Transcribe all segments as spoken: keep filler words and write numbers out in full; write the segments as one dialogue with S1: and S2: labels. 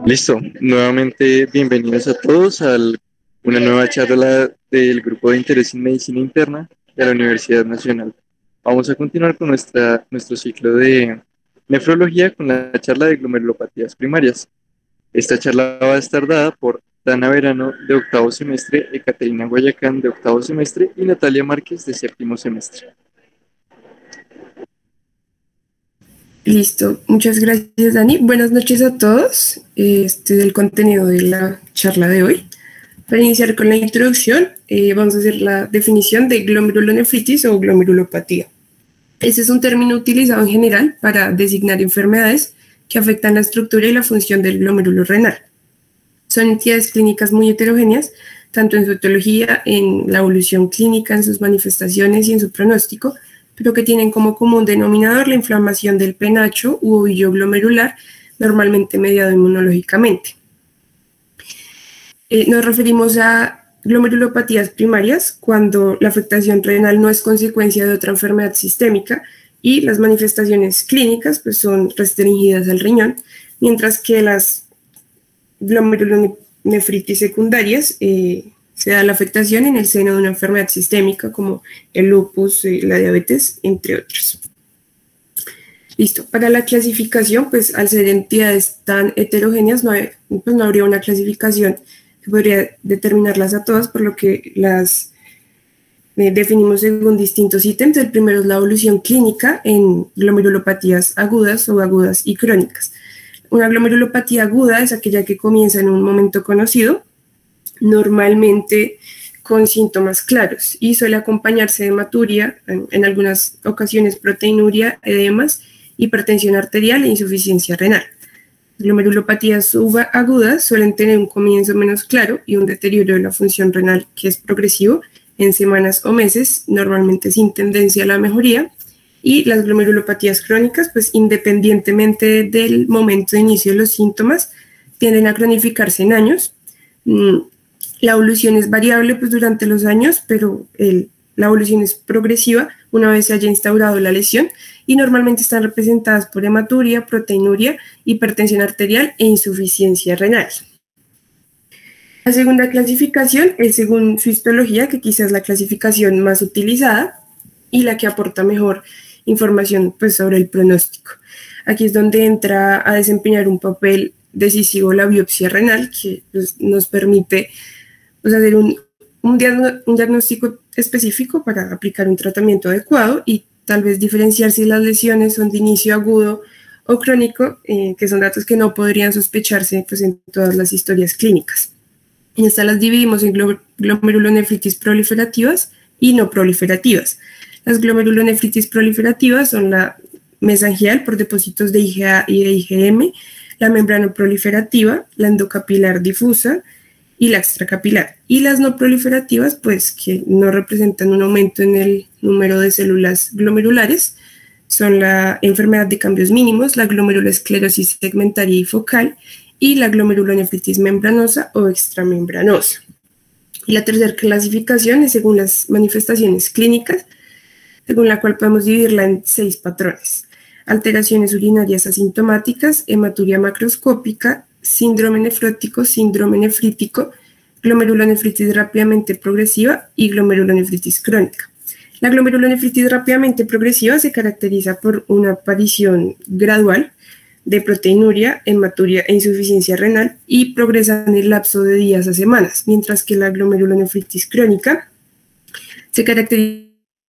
S1: Listo, nuevamente bienvenidos a todos a una nueva charla del Grupo de Interés en Medicina Interna de la Universidad Nacional. Vamos a continuar con nuestra, nuestro ciclo de nefrología con la charla de glomerulopatías primarias. Esta charla va a estar dada por Dana Verano de octavo semestre, Ecaterina Guayacán de octavo semestre y Natalia Márquez de séptimo semestre.
S2: Listo, muchas gracias Dani. Buenas noches a todos. Este es el contenido de la charla de hoy. Para iniciar con la introducción, eh, vamos a hacer la definición de glomerulonefritis o glomerulopatía. Este es un término utilizado en general para designar enfermedades que afectan la estructura y la función del glómerulo renal. Son entidades clínicas muy heterogéneas, tanto en su etiología, en la evolución clínica, en sus manifestaciones y en su pronóstico, pero que tienen como común denominador la inflamación del penacho u ovillo glomerular, normalmente mediado inmunológicamente. Eh, nos referimos a glomerulopatías primarias cuando la afectación renal no es consecuencia de otra enfermedad sistémica y las manifestaciones clínicas pues, son restringidas al riñón, mientras que las glomerulonefritis secundarias eh, se da la afectación en el seno de una enfermedad sistémica como el lupus, eh, la diabetes, entre otros. Listo, para la clasificación, pues al ser entidades tan heterogéneas, no, hay, pues, no habría una clasificación que podría determinarlas a todas, por lo que las eh, definimos según distintos ítems. El primero es la evolución clínica en glomerulopatías agudas o agudas y crónicas. Una glomerulopatía aguda es aquella que comienza en un momento conocido, normalmente con síntomas claros y suele acompañarse de hematuria, en, en algunas ocasiones proteinuria, edemas, hipertensión arterial e insuficiencia renal. Glomerulopatías subagudas suelen tener un comienzo menos claro y un deterioro de la función renal que es progresivo en semanas o meses, normalmente sin tendencia a la mejoría. Y las glomerulopatías crónicas, pues independientemente del momento de inicio de los síntomas, tienden a cronificarse en años. La evolución es variable pues, durante los años, pero el, la evolución es progresiva una vez se haya instaurado la lesión y normalmente están representadas por hematuria, proteinuria, hipertensión arterial e insuficiencia renal. La segunda clasificación es según su histología, que quizás es la clasificación más utilizada y la que aporta mejor información pues, sobre el pronóstico. Aquí es donde entra a desempeñar un papel decisivo la biopsia renal, que pues, nos permite pues, hacer un, un, diagn un diagnóstico específico para aplicar un tratamiento adecuado y tal vez diferenciar si las lesiones son de inicio agudo o crónico, eh, que son datos que no podrían sospecharse pues, en todas las historias clínicas. En estas las dividimos en glomerulonefritis proliferativas y no proliferativas. Las glomerulonefritis proliferativas son la mesangial por depósitos de I G A y de I G M, la membrana proliferativa, la endocapilar difusa y la extracapilar. Y las no proliferativas, pues que no representan un aumento en el número de células glomerulares, son la enfermedad de cambios mínimos, la glomerulosclerosis segmentaria y focal y la glomerulonefritis membranosa o extramembranosa. Y la tercera clasificación es según las manifestaciones clínicas, según la cual podemos dividirla en seis patrones: alteraciones urinarias asintomáticas, hematuria macroscópica, síndrome nefrótico, síndrome nefrítico, glomerulonefritis rápidamente progresiva y glomerulonefritis crónica. La glomerulonefritis rápidamente progresiva se caracteriza por una aparición gradual de proteinuria, hematuria e insuficiencia renal y progresa en el lapso de días a semanas, mientras que la glomerulonefritis crónica se caracteriza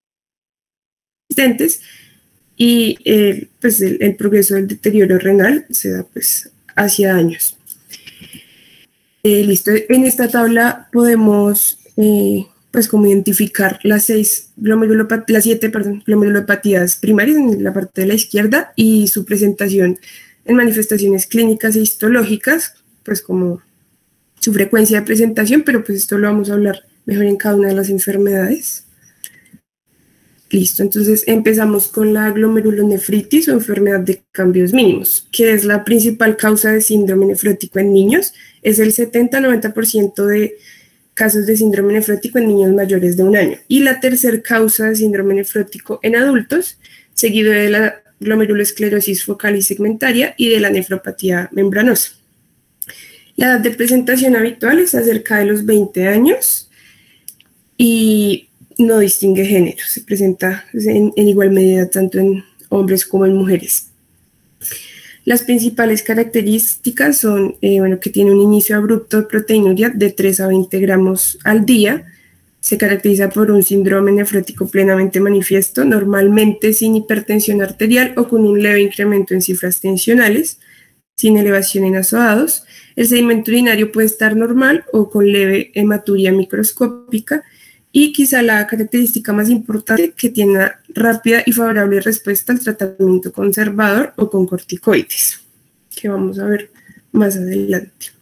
S2: y eh, pues el, el progreso del deterioro renal se da pues hacia años. Eh, listo, en esta tabla podemos eh, pues como identificar las seis glomerulopatías, las siete perdón, glomerulopatías primarias en la parte de la izquierda y su presentación en manifestaciones clínicas e histológicas, pues como su frecuencia de presentación, pero pues esto lo vamos a hablar mejor en cada una de las enfermedades. Listo, entonces empezamos con la glomerulonefritis o enfermedad de cambios mínimos, que es la principal causa de síndrome nefrótico en niños. Es el setenta a noventa por ciento de casos de síndrome nefrótico en niños mayores de un año. Y la tercera causa de síndrome nefrótico en adultos, seguido de la glomerulosclerosis focal y segmentaria y de la nefropatía membranosa. La edad de presentación habitual es acerca de los veinte años y no distingue género, se presenta en, en igual medida tanto en hombres como en mujeres. Las principales características son eh, bueno, que tiene un inicio abrupto de proteinuria de tres a veinte gramos al día, se caracteriza por un síndrome nefrótico plenamente manifiesto, normalmente sin hipertensión arterial o con un leve incremento en cifras tensionales, sin elevación en azoados. El sedimento urinario puede estar normal o con leve hematuria microscópica, y quizá la característica más importante, que tiene una rápida y favorable respuesta al tratamiento conservador o con corticoides, que vamos a ver más adelante.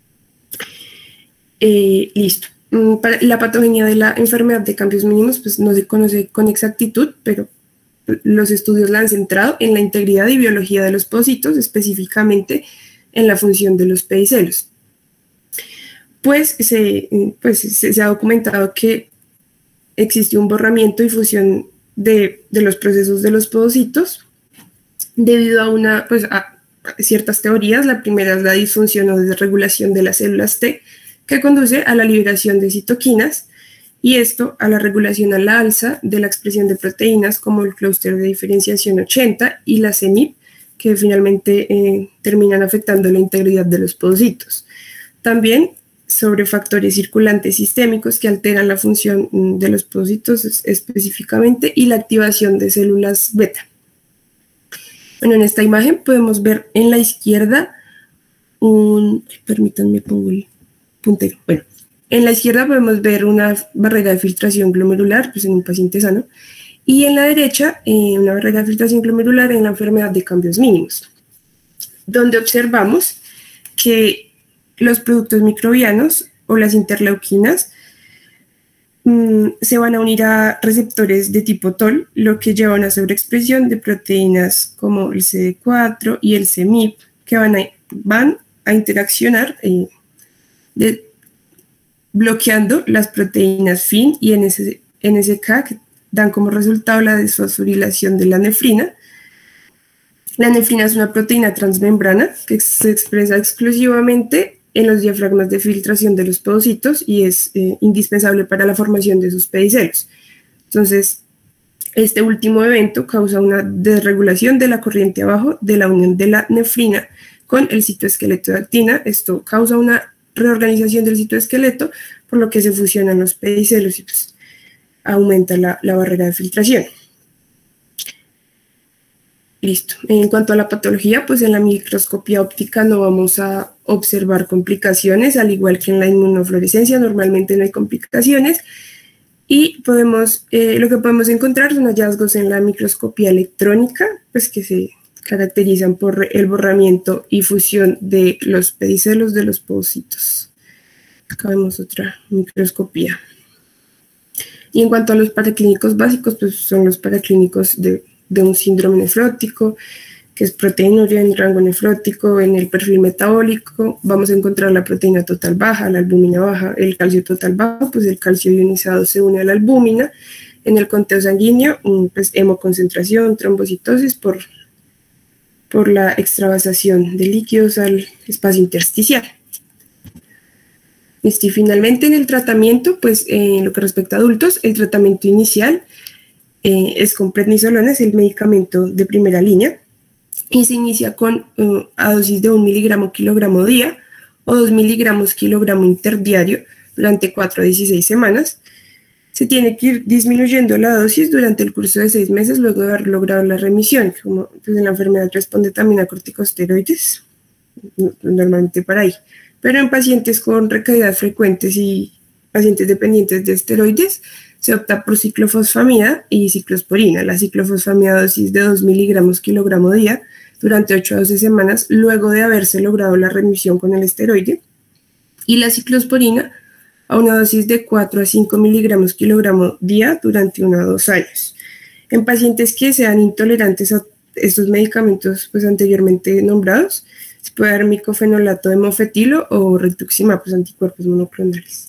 S2: Eh, listo. Para la patogenia de la enfermedad de cambios mínimos pues no se conoce con exactitud, pero los estudios la han centrado en la integridad y biología de los pocitos, específicamente en la función de los pedicelos. Pues se, pues se, se ha documentado que existe un borramiento y fusión de, de los procesos de los podocitos debido a, una, pues a ciertas teorías. La primera es la disfunción o desregulación de las células T, que conduce a la liberación de citoquinas, y esto a la regulación a la alza de la expresión de proteínas como el clúster de diferenciación ochenta y la C E M I P, que finalmente eh, terminan afectando la integridad de los podocitos. También sobre factores circulantes sistémicos que alteran la función de los podocitos específicamente y la activación de células beta. Bueno, en esta imagen podemos ver en la izquierda un... Permítanme, pongo el puntero. Bueno, en la izquierda podemos ver una barrera de filtración glomerular pues en un paciente sano, y en la derecha eh, una barrera de filtración glomerular en la enfermedad de cambios mínimos, donde observamos que los productos microbianos o las interleuquinas mmm, se van a unir a receptores de tipo T O L, lo que lleva a una sobreexpresión de proteínas como el C D cuatro y el C E M I P, que van a, van a interaccionar eh, de, bloqueando las proteínas F I N y N S K, que dan como resultado la desfosforilación de la nefrina. La nefrina es una proteína transmembrana que se expresa exclusivamente en los diafragmas de filtración de los podocitos y es eh, indispensable para la formación de sus pedicelos. Entonces, este último evento causa una desregulación de la corriente abajo de la unión de la nefrina con el citoesqueleto de actina. Esto causa una reorganización del citoesqueleto, por lo que se fusionan los pedicelos y pues, aumenta la, la barrera de filtración. Listo. En cuanto a la patología, pues en la microscopía óptica no vamos a observar complicaciones, al igual que en la inmunofluorescencia, normalmente no hay complicaciones, y podemos, eh, lo que podemos encontrar son hallazgos en la microscopía electrónica, pues que se caracterizan por el borramiento y fusión de los pedicelos de los podocitos. Acá vemos otra microscopía. Y en cuanto a los paraclínicos básicos, pues son los paraclínicos de de un síndrome nefrótico, que es proteinuria en rango nefrótico. En el perfil metabólico vamos a encontrar la proteína total baja, la albúmina baja, el calcio total bajo, pues el calcio ionizado se une a la albúmina. En el conteo sanguíneo, pues hemoconcentración, trombocitosis por, por la extravasación de líquidos al espacio intersticial. Y finalmente en el tratamiento, pues en lo que respecta a adultos, el tratamiento inicial Eh, es con prednisolona, es el medicamento de primera línea, y se inicia con uh, a dosis de un miligramo kilogramo día o dos miligramos kilogramo interdiario durante cuatro a dieciséis semanas. Se tiene que ir disminuyendo la dosis durante el curso de seis meses luego de haber logrado la remisión, como pues, en la enfermedad responde también a corticosteroides, normalmente para ahí. Pero en pacientes con recaídas frecuentes y pacientes dependientes de esteroides, se opta por ciclofosfamida y ciclosporina. La ciclofosfamida a dosis de dos miligramos kilogramo día durante ocho a doce semanas luego de haberse logrado la remisión con el esteroide, y la ciclosporina a una dosis de cuatro a cinco miligramos kilogramo día durante uno a dos años. En pacientes que sean intolerantes a estos medicamentos pues, anteriormente nombrados, se puede dar micofenolato de mofetilo o rituximab, pues, anticuerpos monoclonales.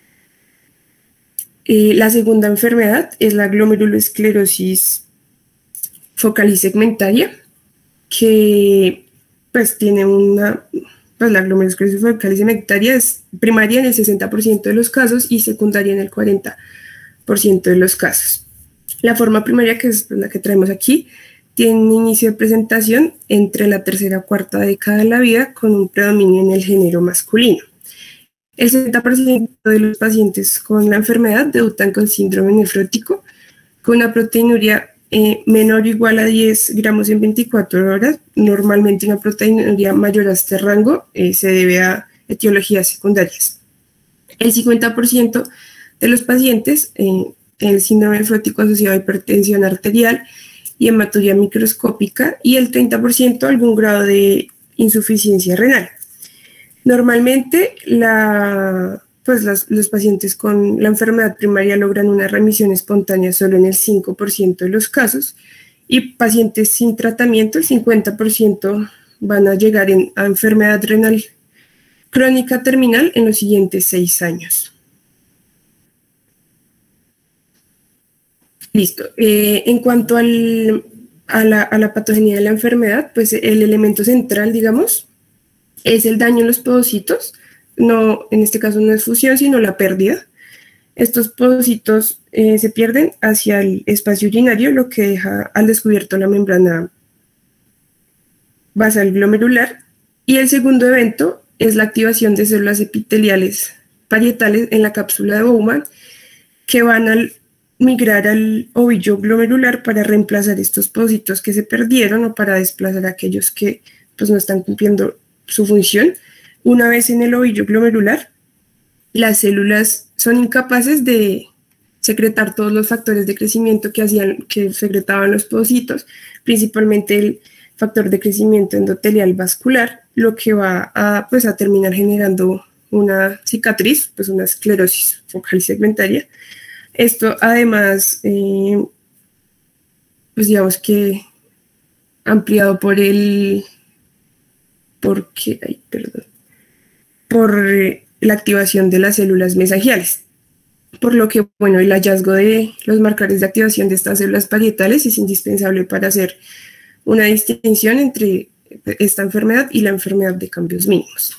S2: Eh, la segunda enfermedad es la glomerulosclerosis focal y segmentaria, que pues tiene una, pues la glomerulosclerosis focal sementaria es primaria en el sesenta por ciento de los casos y secundaria en el cuarenta por ciento de los casos. La forma primaria, que es la que traemos aquí, tiene un inicio de presentación entre la tercera o cuarta década de la vida con un predominio en el género masculino. El setenta por ciento de los pacientes con la enfermedad debutan con síndrome nefrótico, con una proteinuria eh, menor o igual a diez gramos en veinticuatro horas. Normalmente una proteinuria mayor a este rango eh, se debe a etiologías secundarias. El cincuenta por ciento de los pacientes eh, el síndrome nefrótico asociado a hipertensión arterial y hematuria microscópica, y el treinta por ciento algún grado de insuficiencia renal. Normalmente la, pues las, los pacientes con la enfermedad primaria logran una remisión espontánea solo en el cinco por ciento de los casos, y pacientes sin tratamiento, el cincuenta por ciento van a llegar en, a enfermedad renal crónica terminal en los siguientes seis años. Listo. Eh, en cuanto al, a, la, a la patogenia de la enfermedad, pues el elemento central, digamos, es el daño en los podocitos. No, en este caso no es fusión, sino la pérdida. Estos podocitos eh, se pierden hacia el espacio urinario, lo que deja al descubierto la membrana basal glomerular. Y el segundo evento es la activación de células epiteliales parietales en la cápsula de Bowman, que van al migrar al ovillo glomerular para reemplazar estos podocitos que se perdieron o para desplazar a aquellos que pues, no están cumpliendo su función. Una vez en el ovillo glomerular, las células son incapaces de secretar todos los factores de crecimiento que, hacían, que secretaban los podocitos, principalmente el factor de crecimiento endotelial vascular, lo que va a, pues, a terminar generando una cicatriz, pues una esclerosis focal segmentaria. Esto además, eh, pues digamos que ampliado por el, por, qué, ay, perdón, por eh, la activación de las células mesangiales. Por lo que, bueno, el hallazgo de los marcadores de activación de estas células parietales es indispensable para hacer una distinción entre esta enfermedad y la enfermedad de cambios mínimos.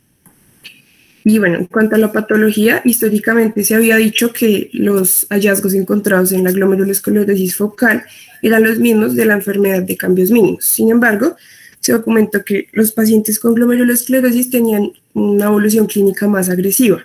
S2: Y bueno, en cuanto a la patología, históricamente se había dicho que los hallazgos encontrados en la glomerulosclerosis focal eran los mismos de la enfermedad de cambios mínimos. Sin embargo, se documentó que los pacientes con glomerulosclerosis tenían una evolución clínica más agresiva.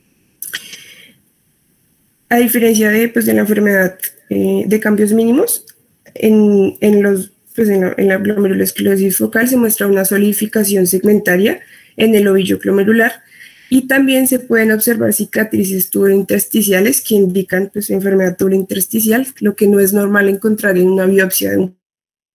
S2: A diferencia de, pues, de la enfermedad eh, de cambios mínimos, en, en, los, pues en, la, en la glomerulosclerosis focal se muestra una solidificación segmentaria en el ovillo glomerular, y también se pueden observar cicatrices tubulointersticiales que indican, pues, enfermedad tubulointersticial, lo que no es normal encontrar en una biopsia de un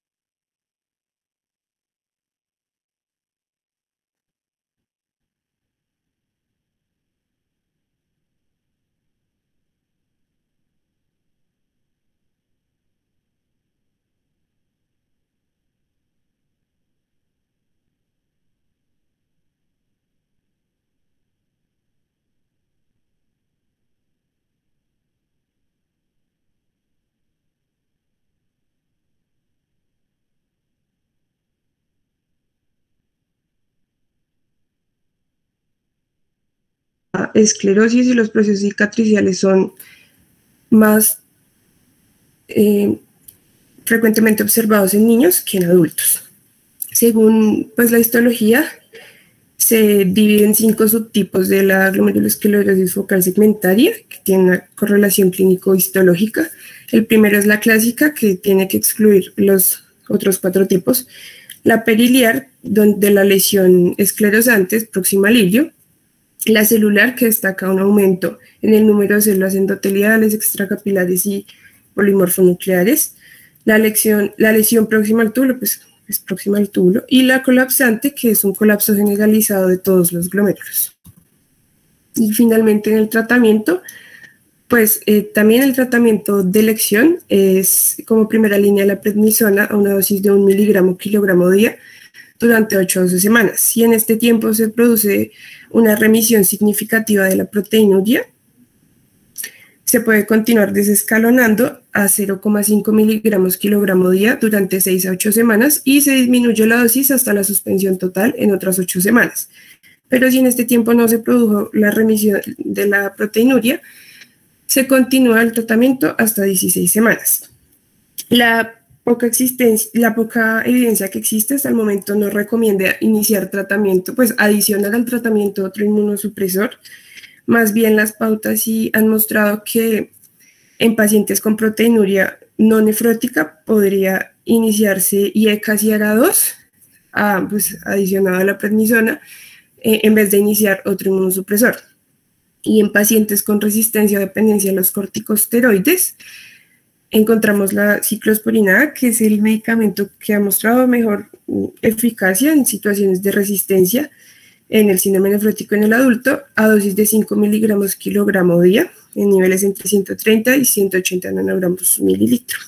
S2: esclerosis, y los procesos cicatriciales son más eh, frecuentemente observados en niños que en adultos. Según, pues, la histología, se divide en cinco subtipos de la glomerulosclerosis focal segmentaria, que tiene una correlación clínico-histológica. El primero es la clásica, que tiene que excluir los otros cuatro tipos. La periliar, donde la lesión esclerosante es próxima al ilio. La celular, que destaca un aumento en el número de células endoteliales, extracapilares y polimorfonucleares. La lesión, la lesión próxima al túbulo, pues es próxima al túbulo. Y la colapsante, que es un colapso generalizado de todos los glomérulos. Y finalmente, en el tratamiento, pues eh, también el tratamiento de elección es como primera línea la prednisona a una dosis de un miligramo kilogramo día durante ocho a doce semanas. Y en este tiempo se produce una remisión significativa de la proteinuria, se puede continuar desescalonando a cero coma cinco miligramos kilogramo día durante seis a ocho semanas y se disminuye la dosis hasta la suspensión total en otras ocho semanas. Pero si en este tiempo no se produjo la remisión de la proteinuria, se continúa el tratamiento hasta dieciséis semanas. La poca, existencia, la poca evidencia que existe hasta el momento no recomienda iniciar tratamiento, pues adicional al tratamiento otro inmunosupresor. Más bien las pautas sí han mostrado que en pacientes con proteinuria no nefrótica podría iniciarse I E C A C I A R A dos, a, pues, adicionado a la prednisona, eh, en vez de iniciar otro inmunosupresor. Y en pacientes con resistencia o dependencia a los corticosteroides, encontramos la ciclosporina A, que es el medicamento que ha mostrado mejor eficacia en situaciones de resistencia en el síndrome nefrótico en el adulto, a dosis de cinco miligramos kilogramo día, en niveles entre ciento treinta y ciento ochenta nanogramos mililitro.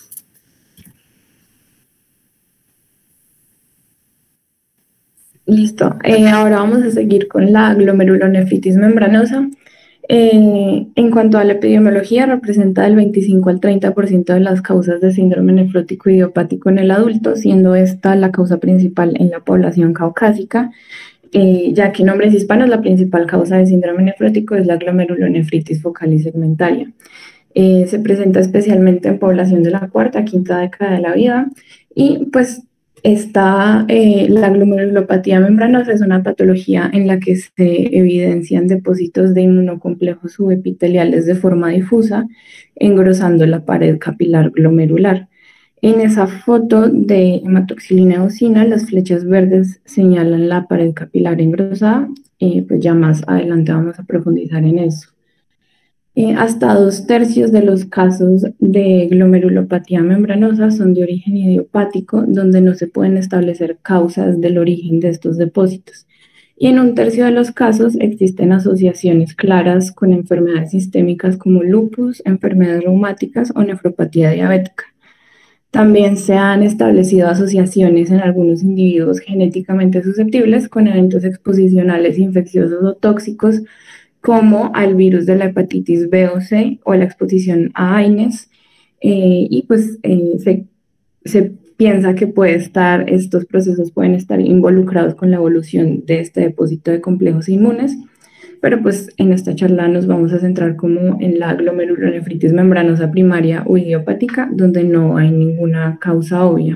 S3: Listo. Eh, ahora vamos a seguir con la glomerulonefritis membranosa. Eh, en cuanto a la epidemiología, representa del veinticinco al treinta por ciento de las causas de síndrome nefrótico idiopático en el adulto, siendo esta la causa principal en la población caucásica, eh, ya que en hombres hispanos la principal causa de síndrome nefrótico es la glomerulonefritis focal y segmentaria. Eh, se presenta especialmente en población de la cuarta, quinta década de la vida, y pues Esta, eh, la glomerulopatía membranosa es una patología en la que se evidencian depósitos de inmunocomplejos subepiteliales de forma difusa, engrosando la pared capilar glomerular. En esa foto de hematoxilina eosina, las flechas verdes señalan la pared capilar engrosada, eh, pues ya más adelante vamos a profundizar en eso. Eh, hasta dos tercios de los casos de glomerulopatía membranosa son de origen idiopático, donde no se pueden establecer causas del origen de estos depósitos. Y en un tercio de los casos existen asociaciones claras con enfermedades sistémicas como lupus, enfermedades reumáticas o nefropatía diabética. También se han establecido asociaciones en algunos individuos genéticamente susceptibles con eventos exposicionales infecciosos o tóxicos, como al virus de la hepatitis B o C o la exposición a AINES, eh, y pues eh, se, se piensa que puede estar, estos procesos pueden estar involucrados con la evolución de este depósito de complejos inmunes, pero pues en esta charla nos vamos a centrar como en la glomerulonefritis membranosa primaria o idiopática, donde no hay ninguna causa obvia.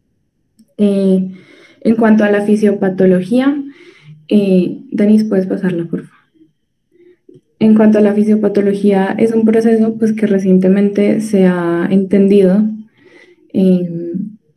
S3: Eh, en cuanto a la fisiopatología, eh, Denis, ¿puedes pasarla, por favor? En cuanto a la fisiopatología, es un proceso pues, que recientemente se ha entendido eh,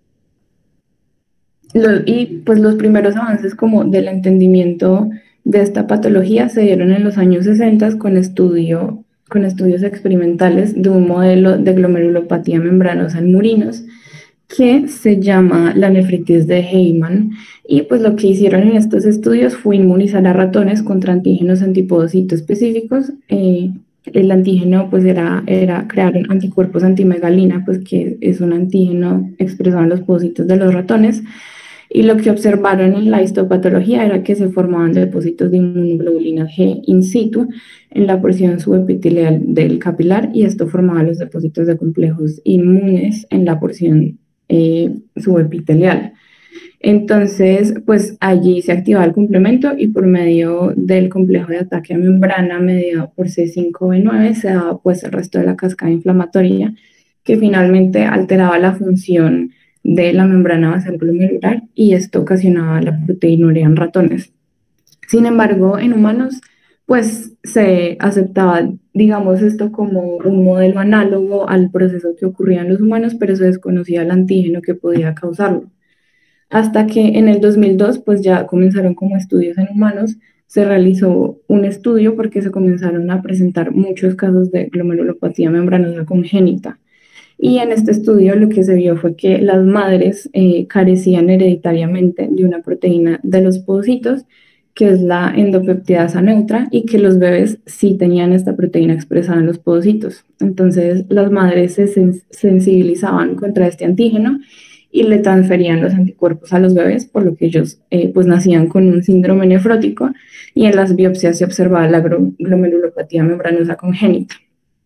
S3: lo, y pues los primeros avances como del entendimiento de esta patología se dieron en los años sesenta con, estudio, con estudios experimentales de un modelo de glomerulopatía membranosa en murinos que se llama la nefritis de Heyman, y pues lo que hicieron en estos estudios fue inmunizar a ratones contra antígenos antipodocito específicos. Eh, el antígeno pues era, era crear anticuerpos antimegalina, pues que es un antígeno expresado en los podocitos de los ratones, y lo que observaron en la histopatología era que se formaban depósitos de inmunoglobulina G in situ en la porción subepitelial del capilar, y esto formaba los depósitos de complejos inmunes en la porción Eh, subepitelial. Entonces, pues allí se activaba el complemento y por medio del complejo de ataque a membrana mediado por C cinco B nueve se daba pues el resto de la cascada inflamatoria que finalmente alteraba la función de la membrana basal glomerular, y esto ocasionaba la proteinuria en ratones. Sin embargo, en humanos pues se aceptaba, digamos, esto como un modelo análogo al proceso que ocurría en los humanos, pero se desconocía el antígeno que podía causarlo. Hasta que en el dos mil dos, pues ya comenzaron como estudios en humanos, se realizó un estudio porque se comenzaron a presentar muchos casos de glomerulopatía membranosa congénita. Y en este estudio lo que se vio fue que las madres eh, carecían hereditariamente de una proteína de los podocitos, que es la endopeptidasa neutra, y que los bebés sí tenían esta proteína expresada en los podocitos. Entonces las madres se sens sensibilizaban contra este antígeno y le transferían los anticuerpos a los bebés, por lo que ellos eh, pues nacían con un síndrome nefrótico, y en las biopsias se observaba la glomerulopatía membranosa congénita.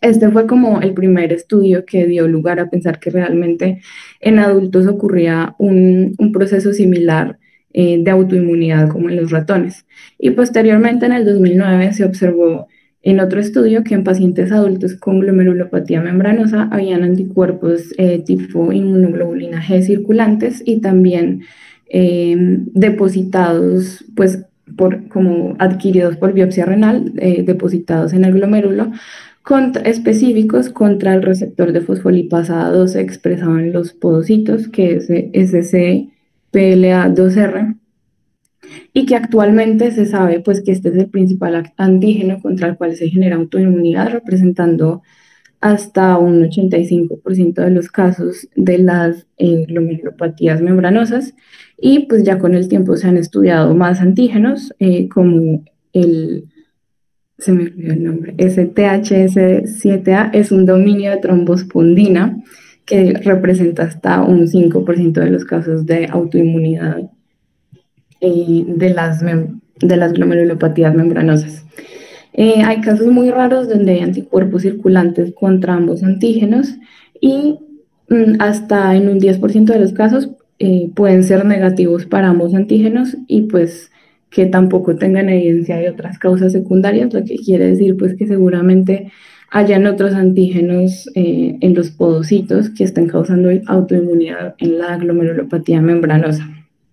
S3: Este fue como el primer estudio que dio lugar a pensar que realmente en adultos ocurría un, un proceso similar eh, de autoinmunidad como en los ratones. Y posteriormente, en el dos mil nueve, se observó en otro estudio que en pacientes adultos con glomerulopatía membranosa habían anticuerpos eh, tipo inmunoglobulina G circulantes y también eh, depositados, pues, por, como adquiridos por biopsia renal, eh, depositados en el glomérulo, contra, específicos contra el receptor de fosfolipasa doce expresado en los podocitos, que es S C P L A dos R, y que actualmente se sabe pues que este es el principal antígeno contra el cual se genera autoinmunidad, representando hasta un ochenta y cinco por ciento de los casos de las eh, glomerulopatías membranosas, y pues ya con el tiempo se han estudiado más antígenos eh, como el, se me olvidó el nombre, S T H S siete A, es un dominio de trombospondina que representa hasta un cinco por ciento de los casos de autoinmunidad eh, de, las de las glomerulopatías membranosas. Eh, hay casos muy raros donde hay anticuerpos circulantes contra ambos antígenos y mm, hasta en un diez por ciento de los casos eh, pueden ser negativos para ambos antígenos y pues que tampoco tengan evidencia de otras causas secundarias, lo que quiere decir pues que seguramente hayan otros antígenos eh, en los podocitos que estén causando autoinmunidad en la glomerulopatía membranosa.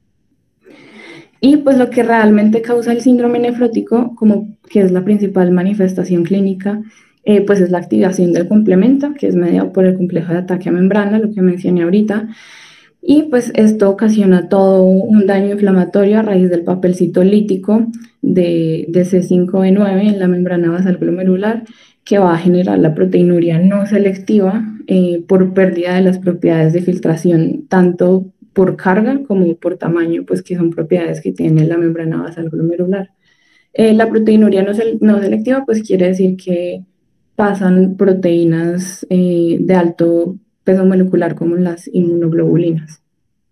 S3: Y pues lo que realmente causa el síndrome nefrótico, como que es la principal manifestación clínica, eh, pues es la activación del complemento, que es mediado por el complejo de ataque a membrana, lo que mencioné ahorita. Y pues esto ocasiona todo un daño inflamatorio a raíz del papel citolítico de, de C cinco B nueve en la membrana basal glomerular, que va a generar la proteinuria no selectiva eh, por pérdida de las propiedades de filtración, tanto por carga como por tamaño, pues que son propiedades que tiene la membrana basal glomerular. Eh, la proteinuria no, sel no selectiva, pues quiere decir que pasan proteínas eh, de alto peso molecular como las inmunoglobulinas.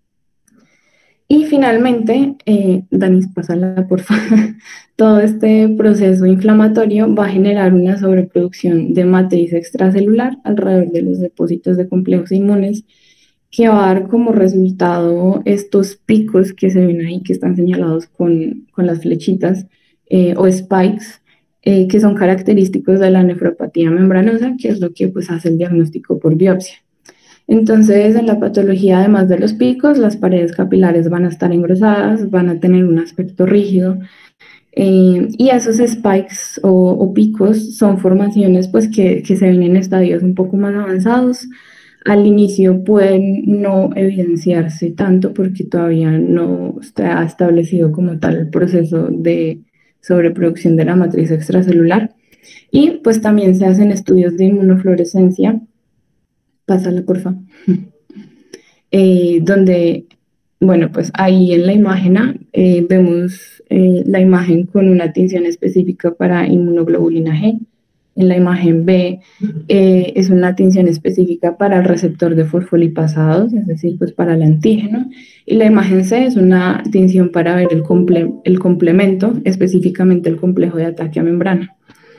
S3: Y finalmente, eh, Danis, pásala por favor, todo este proceso inflamatorio va a generar una sobreproducción de matriz extracelular alrededor de los depósitos de complejos inmunes, que va a dar como resultado estos picos que se ven ahí, que están señalados con, con las flechitas, eh, o spikes, eh, que son característicos de la nefropatía membranosa, que es lo que pues hace el diagnóstico por biopsia. Entonces, en la patología, además de los picos, las paredes capilares van a estar engrosadas, van a tener un aspecto rígido, eh, y esos spikes o, o picos son formaciones pues que, que se ven en estadios un poco más avanzados. Al inicio pueden no evidenciarse tanto porque todavía no está establecido como tal el proceso de sobreproducción de la matriz extracelular. Y pues también se hacen estudios de inmunofluorescencia, pásala por favor, eh, donde, bueno, pues ahí en la imagen eh, vemos eh, la imagen con una tinción específica para inmunoglobulina G. En la imagen B eh, es una tinción específica para el receptor de fosfolipasados, es decir, pues para el antígeno. Y la imagen C es una tinción para ver el, comple el complemento, específicamente el complejo de ataque a membrana.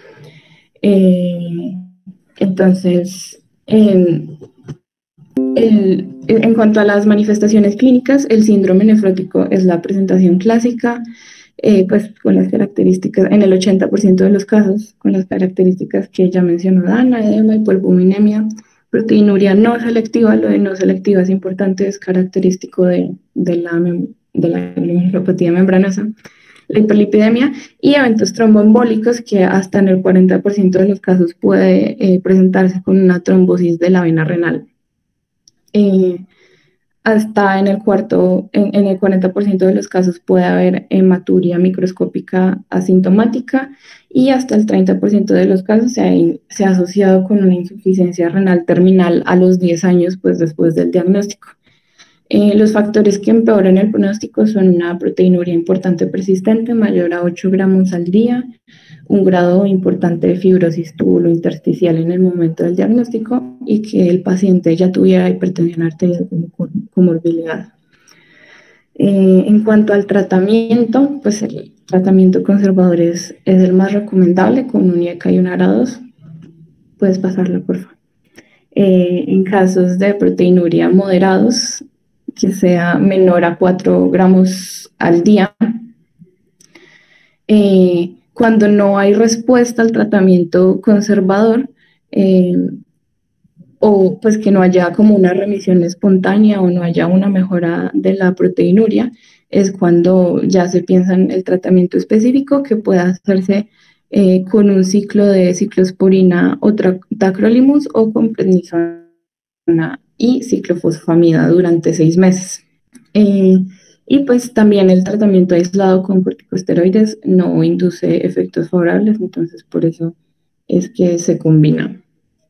S3: Eh, entonces, eh, el, en cuanto a las manifestaciones clínicas, el síndrome nefrótico es la presentación clásica, Eh, pues con las características, en el ochenta por ciento de los casos, con las características que ya mencionó Dana, edema, hipoalbuminemia, proteinuria no selectiva. Lo de no selectiva es importante, es característico de, de la, de la glomerulopatía membranosa, la hiperlipidemia y eventos tromboembólicos, que hasta en el cuarenta por ciento de los casos puede eh, presentarse con una trombosis de la vena renal. Eh, Hasta en el, cuarto, en, en el cuarenta por ciento de los casos puede haber hematuria microscópica asintomática, y hasta el treinta por ciento de los casos se ha, se ha asociado con una insuficiencia renal terminal a los diez años pues, después del diagnóstico. Eh, los factores que empeoran el pronóstico son una proteinuria importante persistente mayor a ocho gramos al día, un grado importante de fibrosis túbulo-intersticial en el momento del diagnóstico y que el paciente ya tuviera hipertensión arterial como comorbilidad. Eh, en cuanto al tratamiento, pues el tratamiento conservador es, es el más recomendable con un I E C A y un A R A dos. puedes pasarla, por favor. Eh, en casos de proteinuria moderados, que sea menor a cuatro gramos al día, eh, cuando no hay respuesta al tratamiento conservador, eh, o pues que no haya como una remisión espontánea o no haya una mejora de la proteinuria, es cuando ya se piensa en el tratamiento específico que pueda hacerse eh, con un ciclo de ciclosporina o tacrolimus o con prednisona y ciclofosfamida durante seis meses. Eh, y pues también el tratamiento aislado con corticosteroides no induce efectos favorables, entonces por eso es que se combina.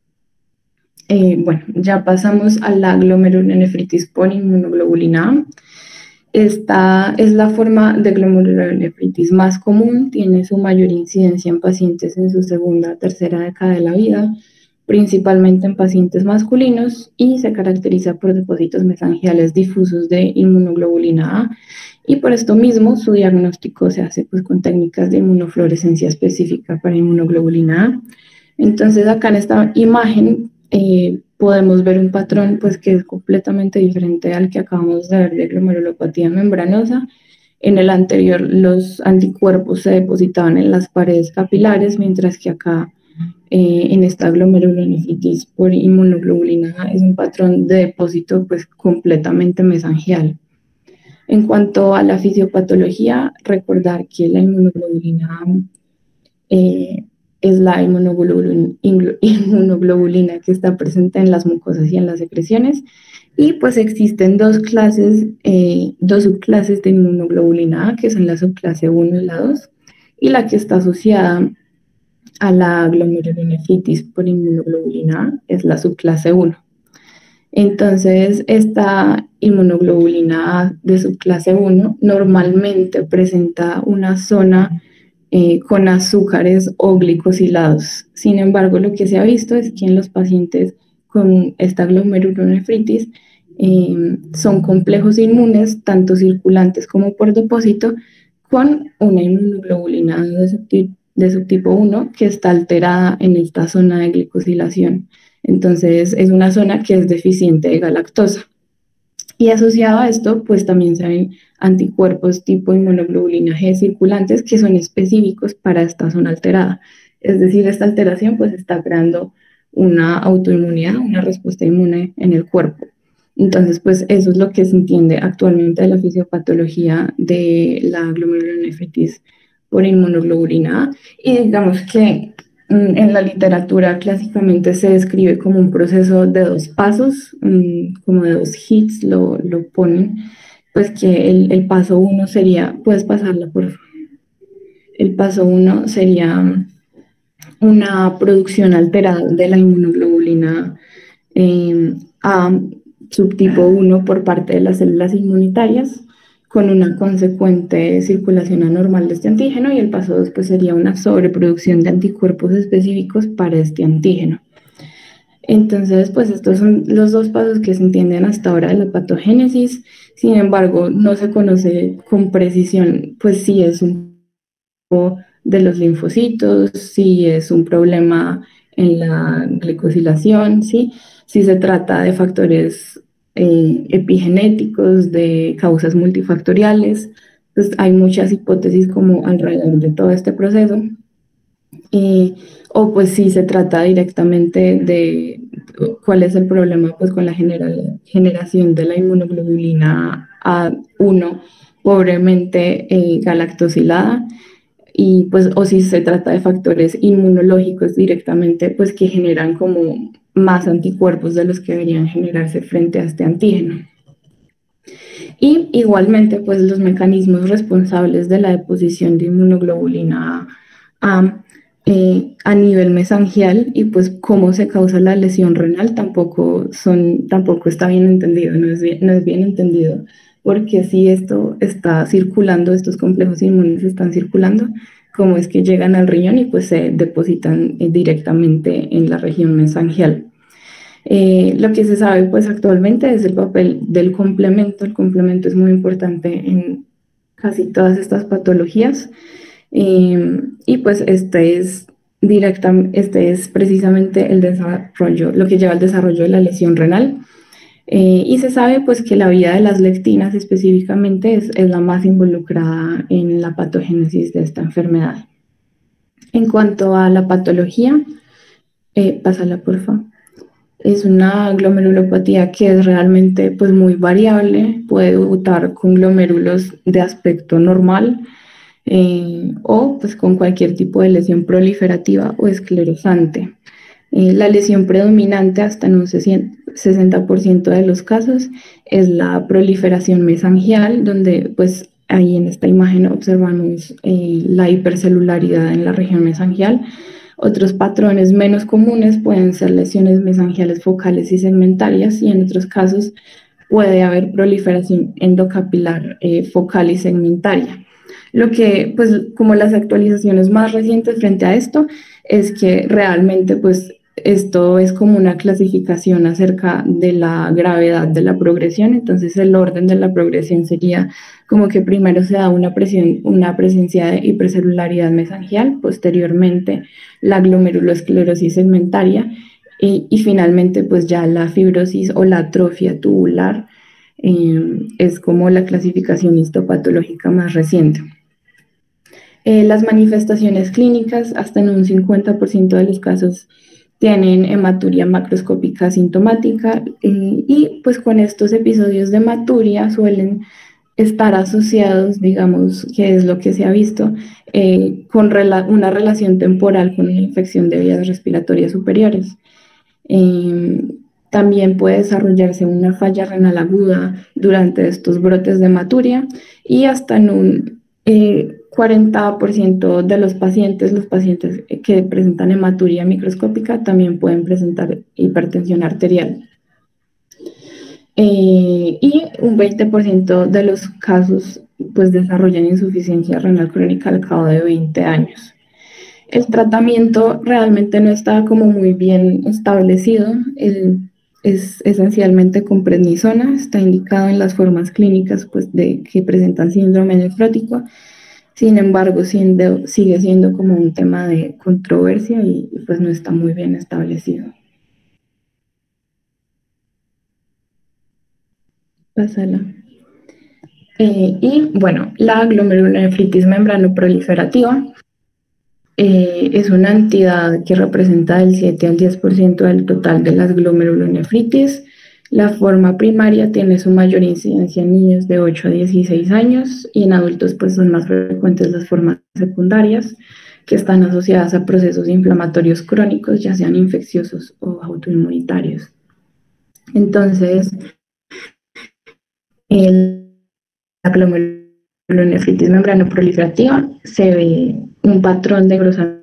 S3: Eh, bueno, ya pasamos a la glomerulonefritis por inmunoglobulina A. Esta es la forma de glomerulonefritis más común, tiene su mayor incidencia en pacientes en su segunda o tercera década de la vida, principalmente en pacientes masculinos, y se caracteriza por depósitos mesangiales difusos de inmunoglobulina A, y por esto mismo su diagnóstico se hace pues, con técnicas de inmunofluorescencia específica para inmunoglobulina A. Entonces acá en esta imagen eh, podemos ver un patrón pues, que es completamente diferente al que acabamos de ver de glomerulopatía membranosa. En el anterior los anticuerpos se depositaban en las paredes capilares, mientras que acá eh, en esta glomerulonefritis por inmunoglobulina A es un patrón de depósito pues, completamente mesangial. En cuanto a la fisiopatología, recordar que la inmunoglobulina eh, es la inmunoglobulina, inmunoglobulina que está presente en las mucosas y en las secreciones, y pues existen dos clases, eh, dos subclases de inmunoglobulina A, que son la subclase uno y la dos, y la que está asociada a la glomerulonefritis por inmunoglobulina A es la subclase uno. Entonces, esta inmunoglobulina A de subclase uno normalmente presenta una zona eh, con azúcares o glicosilados. Sin embargo, lo que se ha visto es que en los pacientes con esta glomerulonefritis eh, son complejos inmunes, tanto circulantes como por depósito, con una inmunoglobulina de subtipo, de subtipo uno que está alterada en esta zona de glicosilación. Entonces, es una zona que es deficiente de galactosa. Y asociado a esto, pues también se ven anticuerpos tipo inmunoglobulina G circulantes que son específicos para esta zona alterada. Es decir, esta alteración pues está creando una autoinmunidad, una respuesta inmune en el cuerpo. Entonces, pues eso es lo que se entiende actualmente de la fisiopatología de la glomerulonefritis por inmunoglobulina A. Y digamos que en la literatura clásicamente se describe como un proceso de dos pasos, como de dos hits lo, lo ponen, pues que el, el paso uno sería, puedes pasarla por favor, el paso uno sería una producción alterada de la inmunoglobulina eh, A subtipo uno por parte de las células inmunitarias, con una consecuente circulación anormal de este antígeno, y el paso dos pues, sería una sobreproducción de anticuerpos específicos para este antígeno. Entonces, pues estos son los dos pasos que se entienden hasta ahora de la patogénesis. Sin embargo, no se conoce con precisión, pues si es un problema de los linfocitos, si es un problema en la glicosilación, ¿sí? Si se trata de factores Eh, epigenéticos, de causas multifactoriales. Pues hay muchas hipótesis como alrededor de todo este proceso. Eh, o pues si se trata directamente de cuál es el problema pues con la genera generación de la inmunoglobulina A uno pobremente eh, galactosilada, y pues o si se trata de factores inmunológicos directamente pues que generan como más anticuerpos de los que deberían generarse frente a este antígeno. Y igualmente, pues los mecanismos responsables de la deposición de inmunoglobulina A eh, a nivel mesangial y pues cómo se causa la lesión renal tampoco, son, tampoco está bien entendido, no es bien, no es bien entendido, porque si esto está circulando, estos complejos inmunes están circulando, cómo es que llegan al riñón y pues se depositan eh, directamente en la región mesangial. Eh, lo que se sabe pues actualmente es el papel del complemento. El complemento es muy importante en casi todas estas patologías, eh, y pues este es directamente, este es precisamente el desarrollo, lo que lleva al desarrollo de la lesión renal. Eh, y se sabe pues que la vía de las lectinas específicamente es, es la más involucrada en la patogénesis de esta enfermedad. En cuanto a la patología, eh, pásala por favor. Es una glomerulopatía que es realmente pues muy variable, puede debutar con glomérulos de aspecto normal eh, o pues con cualquier tipo de lesión proliferativa o esclerosante. Eh, la lesión predominante hasta en un sesenta por ciento de los casos es la proliferación mesangial, donde pues ahí en esta imagen observamos eh, la hipercelularidad en la región mesangial. Otros patrones menos comunes pueden ser lesiones mesangiales focales y segmentarias, y en otros casos puede haber proliferación endocapilar eh, focal y segmentaria. Lo que, pues, como las actualizaciones más recientes frente a esto, es que realmente, pues, esto es como una clasificación acerca de la gravedad de la progresión. Entonces, el orden de la progresión sería como que primero se da una, presión, una presencia de hipercelularidad mesangial, posteriormente la glomerulosclerosis segmentaria y, y finalmente, pues, ya la fibrosis o la atrofia tubular eh, es como la clasificación histopatológica más reciente. Eh, las manifestaciones clínicas, hasta en un cincuenta por ciento de los casos, tienen hematuria macroscópica asintomática eh, y pues con estos episodios de hematuria suelen estar asociados, digamos, que es lo que se ha visto, eh, con rela una relación temporal con una infección de vías respiratorias superiores. Eh, también puede desarrollarse una falla renal aguda durante estos brotes de hematuria y hasta en un eh, cuarenta por ciento de los pacientes, los pacientes que presentan hematuria microscópica también pueden presentar hipertensión arterial. Eh, y un veinte por ciento de los casos pues desarrollan insuficiencia renal crónica al cabo de veinte años. El tratamiento realmente no está como muy bien establecido. El, es esencialmente con prednisona, está indicado en las formas clínicas pues, de, que presentan síndrome nefrótico. Sin embargo, siendo, sigue siendo como un tema de controversia y pues no está muy bien establecido. Pásala. Eh, y bueno, la glomerulonefritis membranoproliferativa eh, es una entidad que representa del siete al diez por ciento del total de las glomerulonefritis. La forma primaria tiene su mayor incidencia en niños de ocho a dieciséis años y en adultos pues son más frecuentes las formas secundarias que están asociadas a procesos inflamatorios crónicos, ya sean infecciosos o autoinmunitarios. Entonces, el, la glomerulonefritis membranoproliferativa se ve un patrón de engrosamiento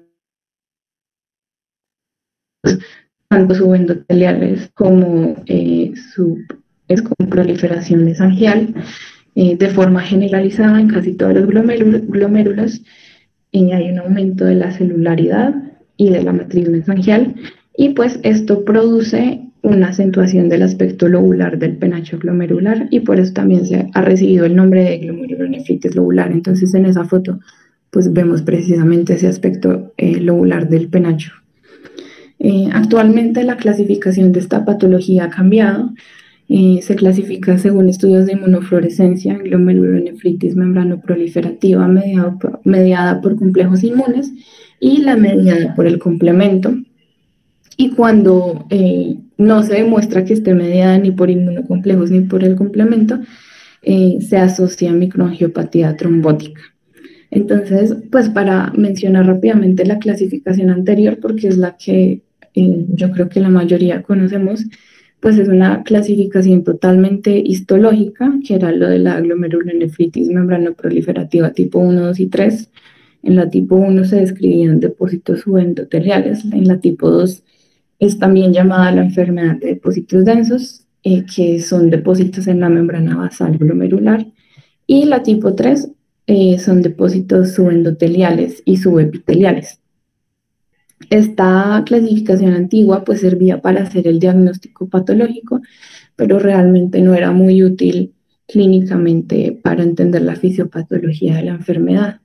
S3: tanto subendoteliales como eh, sub, es con proliferación mesangial eh, de forma generalizada en casi todos los glomérulos y hay un aumento de la celularidad y de la matriz mesangial y pues esto produce una acentuación del aspecto lobular del penacho glomerular y por eso también se ha recibido el nombre de glomerulonefritis lobular. Entonces en esa foto pues vemos precisamente ese aspecto eh, lobular del penacho. Eh, actualmente la clasificación de esta patología ha cambiado. Eh, se clasifica según estudios de inmunofluorescencia, glomerulonefritis membranoproliferativa mediada por, mediada por complejos inmunes y la mediada por el complemento. Y cuando eh, no se demuestra que esté mediada ni por inmunocomplejos ni por el complemento, eh, se asocia a microangiopatía trombótica. Entonces, pues para mencionar rápidamente la clasificación anterior, porque es la que eh, yo creo que la mayoría conocemos, pues es una clasificación totalmente histológica, que era lo de la glomerulonefritis membranoproliferativa tipo uno, dos y tres. En la tipo uno se describían depósitos subendoteliales, en la tipo dos es también llamada la enfermedad de depósitos densos, eh, que son depósitos en la membrana basal glomerular, y la tipo tres eh, son depósitos subendoteliales y subepiteliales. Esta clasificación antigua pues servía para hacer el diagnóstico patológico, pero realmente no era muy útil clínicamente para entender la fisiopatología de la enfermedad.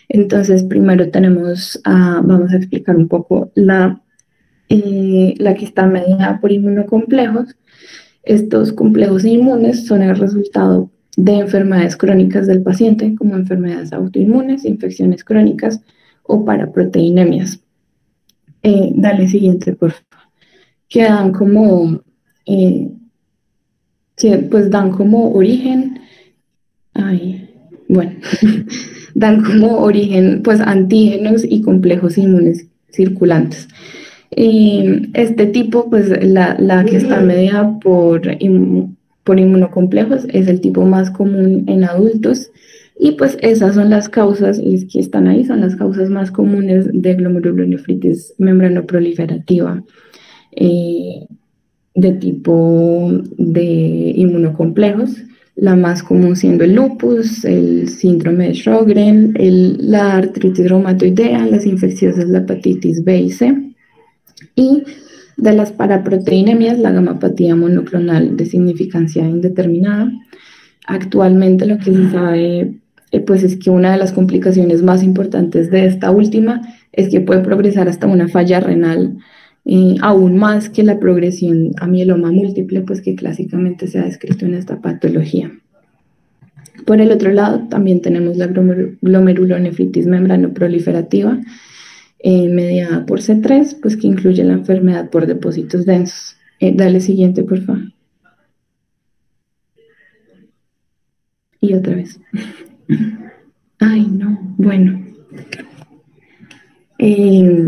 S3: Entonces, primero tenemos, a, vamos a explicar un poco la, eh, la que está mediada por inmunocomplejos. Estos complejos inmunes son el resultado de enfermedades crónicas del paciente, como enfermedades autoinmunes, infecciones crónicas o paraproteinemias. Eh, dale siguiente, por favor. Que dan como, eh, que pues dan como origen, ay, bueno, dan como origen pues antígenos y complejos inmunes circulantes. Y este tipo, pues la, la que está mediada por, inmu- por inmunocomplejos es el tipo más común en adultos y pues esas son las causas, y es que están ahí, son las causas más comunes de glomerulonefritis membranoproliferativa eh, de tipo de inmunocomplejos, la más común siendo el lupus, el síndrome de Sjögren, el, la artritis reumatoidea, las infecciosas, la hepatitis B y C. Y de las paraproteinemias, la gamapatía monoclonal de significancia indeterminada. Actualmente lo que se sabe eh, pues es que una de las complicaciones más importantes de esta última es que puede progresar hasta una falla renal, eh, aún más que la progresión a mieloma múltiple, pues que clásicamente se ha descrito en esta patología. Por el otro lado, también tenemos la glomerulonefritis membranoproliferativa, Eh, mediada por C tres, pues que incluye la enfermedad por depósitos densos. Eh, dale siguiente, por favor. Y otra vez. Ay, no, bueno. Eh,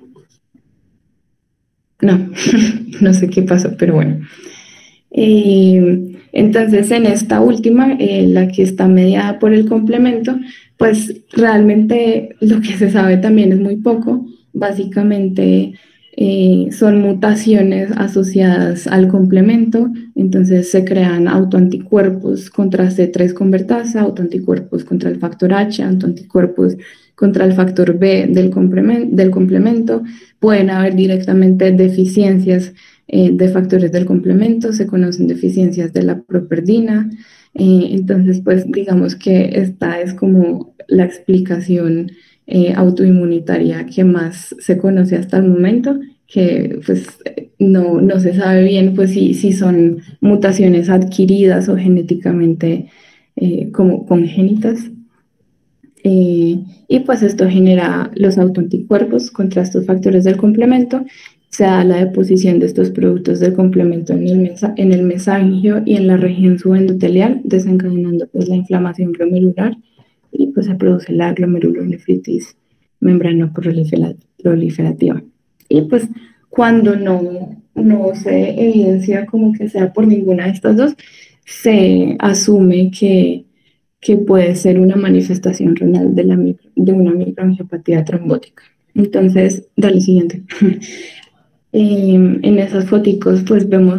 S3: no, no sé qué pasó, pero bueno. Eh, entonces, en esta última, eh, la que está mediada por el complemento, pues realmente lo que se sabe también es muy poco. Básicamente eh, son mutaciones asociadas al complemento, entonces se crean autoanticuerpos contra C tres convertasa, autoanticuerpos contra el factor H, autoanticuerpos contra el factor B del complemento, del complemento. Pueden haber directamente deficiencias eh, de factores del complemento, se conocen deficiencias de la properdina. Eh, entonces, pues digamos que esta es como la explicación eh, autoinmunitaria que más se conoce hasta el momento, que pues no, no se sabe bien pues si, si son mutaciones adquiridas o genéticamente eh, como congénitas. Eh, y pues esto genera los autoanticuerpos contra estos factores del complemento. Se da la deposición de estos productos del complemento en el, mesa, en el mesangio y en la región subendotelial, desencadenando pues la inflamación glomerular y pues se produce la glomerulonefritis membranoproliferativa. Y pues cuando no, no se evidencia como que sea por ninguna de estas dos, se asume que que puede ser una manifestación renal de, la micro, de una microangiopatía trombótica. Entonces, dale siguiente. eh, en esas foticos, pues vemos,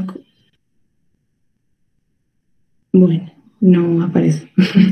S3: bueno, no aparece.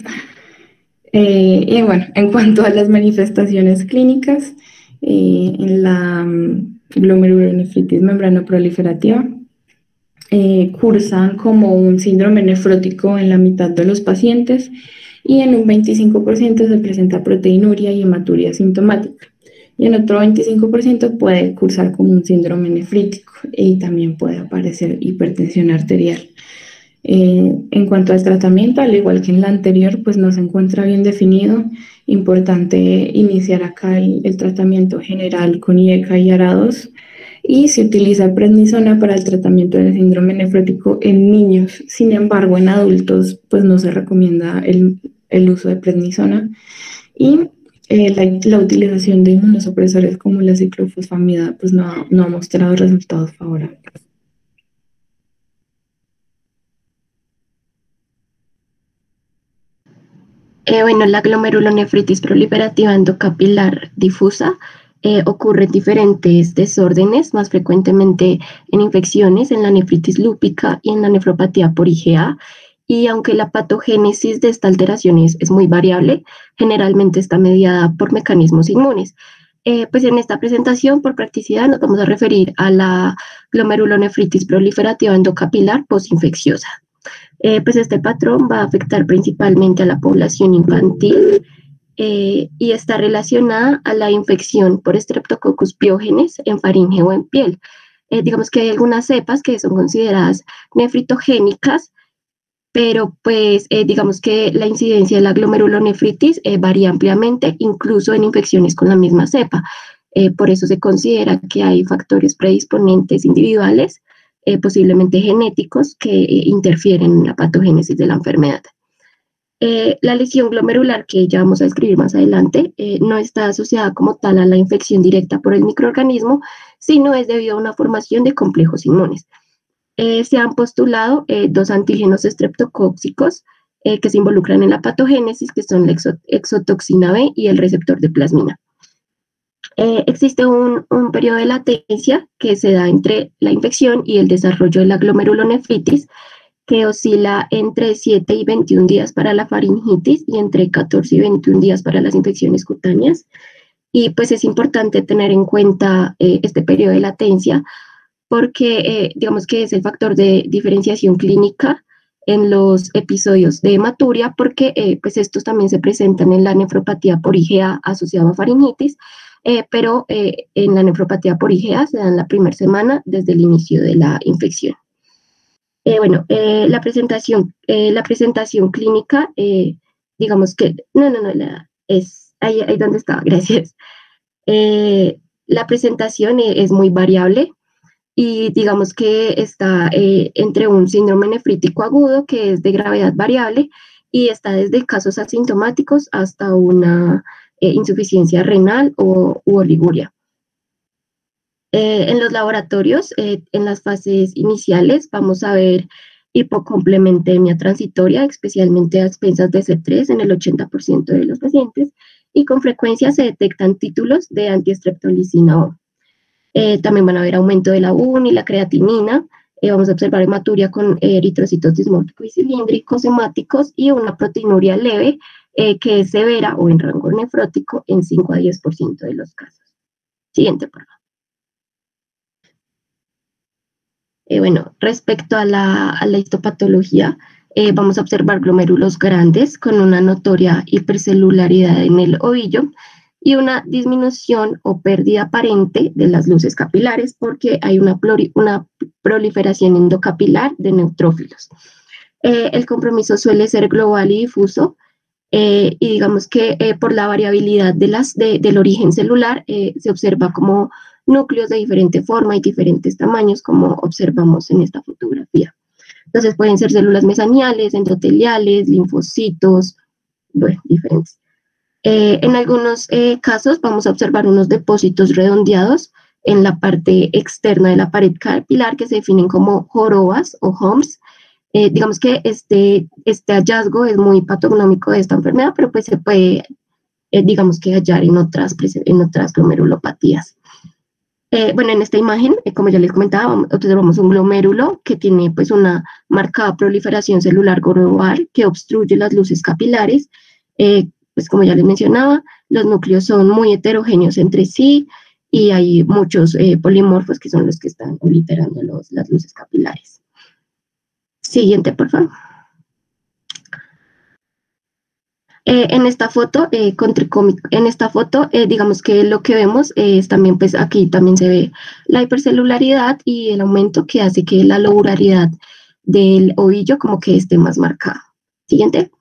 S3: eh, y bueno, en cuanto a las manifestaciones clínicas, eh, en la um, glomerulonefritis membranoproliferativa, eh, cursan como un síndrome nefrótico en la mitad de los pacientes, y en un veinticinco por ciento se presenta proteinuria y hematuria sintomática. Y en otro veinticinco por ciento puede cursar como un síndrome nefrítico y también puede aparecer hipertensión arterial. Eh, en cuanto al tratamiento, al igual que en la anterior, pues no se encuentra bien definido. Importante iniciar acá el, el tratamiento general con I E C A y ARA dos. Y se utiliza prednisona para el tratamiento del síndrome nefrótico en niños. Sin embargo, en adultos pues no se recomienda el, el uso de prednisona. Y eh, la, la utilización de inmunosupresores como la ciclofosfamida pues no, no ha mostrado resultados favorables.
S4: Eh, bueno, la glomerulonefritis proliferativa endocapilar difusa Eh, ocurre en diferentes desórdenes, más frecuentemente en infecciones, en la nefritis lúpica y en la nefropatía por I G A. Y aunque la patogénesis de esta alteración es, es muy variable, generalmente está mediada por mecanismos inmunes. Eh, pues en esta presentación, por practicidad, nos vamos a referir a la glomerulonefritis proliferativa endocapilar postinfecciosa. Eh, pues este patrón va a afectar principalmente a la población infantil, eh, y está relacionada a la infección por Streptococcus pyogenes en faringe o en piel. Eh, digamos que hay algunas cepas que son consideradas nefritogénicas, pero pues eh, digamos que la incidencia de la glomerulonefritis eh, varía ampliamente, incluso en infecciones con la misma cepa. Eh, por eso se considera que hay factores predisponentes individuales, eh, posiblemente genéticos, que eh, interfieren en la patogénesis de la enfermedad. Eh, la lesión glomerular, que ya vamos a describir más adelante, eh, no está asociada como tal a la infección directa por el microorganismo, sino es debido a una formación de complejos inmunes. Eh, se han postulado eh, dos antígenos estreptocóxicos eh, que se involucran en la patogénesis, que son la exo exotoxina B y el receptor de plasmina. Eh, existe un, un periodo de latencia que se da entre la infección y el desarrollo de la glomerulonefritis, que oscila entre siete y veintiún días para la faringitis y entre catorce y veintiún días para las infecciones cutáneas. Y pues es importante tener en cuenta eh, este periodo de latencia porque eh, digamos que es el factor de diferenciación clínica en los episodios de hematuria, porque eh, pues estos también se presentan en la nefropatía por I G A asociada a faringitis, eh, pero eh, en la nefropatía por I G A se dan la primera semana desde el inicio de la infección. Eh, bueno, eh, la, presentación, eh, la presentación clínica, eh, digamos que, no, no, no, la, es ahí, ahí donde estaba, gracias. Eh, la presentación es muy variable y digamos que está eh, entre un síndrome nefrítico agudo, que es de gravedad variable, y está desde casos asintomáticos hasta una eh, insuficiencia renal o u oliguria. Eh, en los laboratorios, eh, en las fases iniciales, vamos a ver hipocomplementemia transitoria, especialmente a expensas de C tres en el ochenta por ciento de los pacientes, y con frecuencia se detectan títulos de antiestreptolicina O. Eh, también van a haber aumento de la U N y la creatinina. Eh, vamos a observar hematuria con eh, eritrocitos dismórficos y cilíndricos hemáticos y una proteinuria leve eh, que es severa o en rango nefrótico en cinco a diez por ciento de los casos. Siguiente, por favor. Eh, bueno, respecto a la, a la histopatología, eh, vamos a observar glomérulos grandes con una notoria hipercelularidad en el ovillo y una disminución o pérdida aparente de las luces capilares porque hay una, una proliferación endocapilar de neutrófilos. Eh, el compromiso suele ser global y difuso eh, y digamos que eh, por la variabilidad de las, de, del origen celular eh, se observa como núcleos de diferente forma y diferentes tamaños, como observamos en esta fotografía. Entonces pueden ser células mesaniales, endoteliales, linfocitos, bueno, diferentes. Eh, en algunos eh, casos vamos a observar unos depósitos redondeados en la parte externa de la pared capilar que se definen como jorobas o humps. Eh, digamos que este, este hallazgo es muy patognómico de esta enfermedad, pero pues se puede, eh, digamos que hallar en otras, en otras glomerulopatías. Eh, bueno, en esta imagen, eh, como ya les comentaba, observamos un glomérulo que tiene pues una marcada proliferación celular global que obstruye las luces capilares. Eh, pues como ya les mencionaba, los núcleos son muy heterogéneos entre sí y hay muchos eh, polimorfos que son los que están obliterando los, las luces capilares. Siguiente, por favor. Eh, en esta foto, eh, con tricómico, en esta foto, eh, digamos que lo que vemos es también, pues aquí también se ve la hipercelularidad y el aumento que hace que la lobularidad del ovillo como que esté más marcada. Siguiente.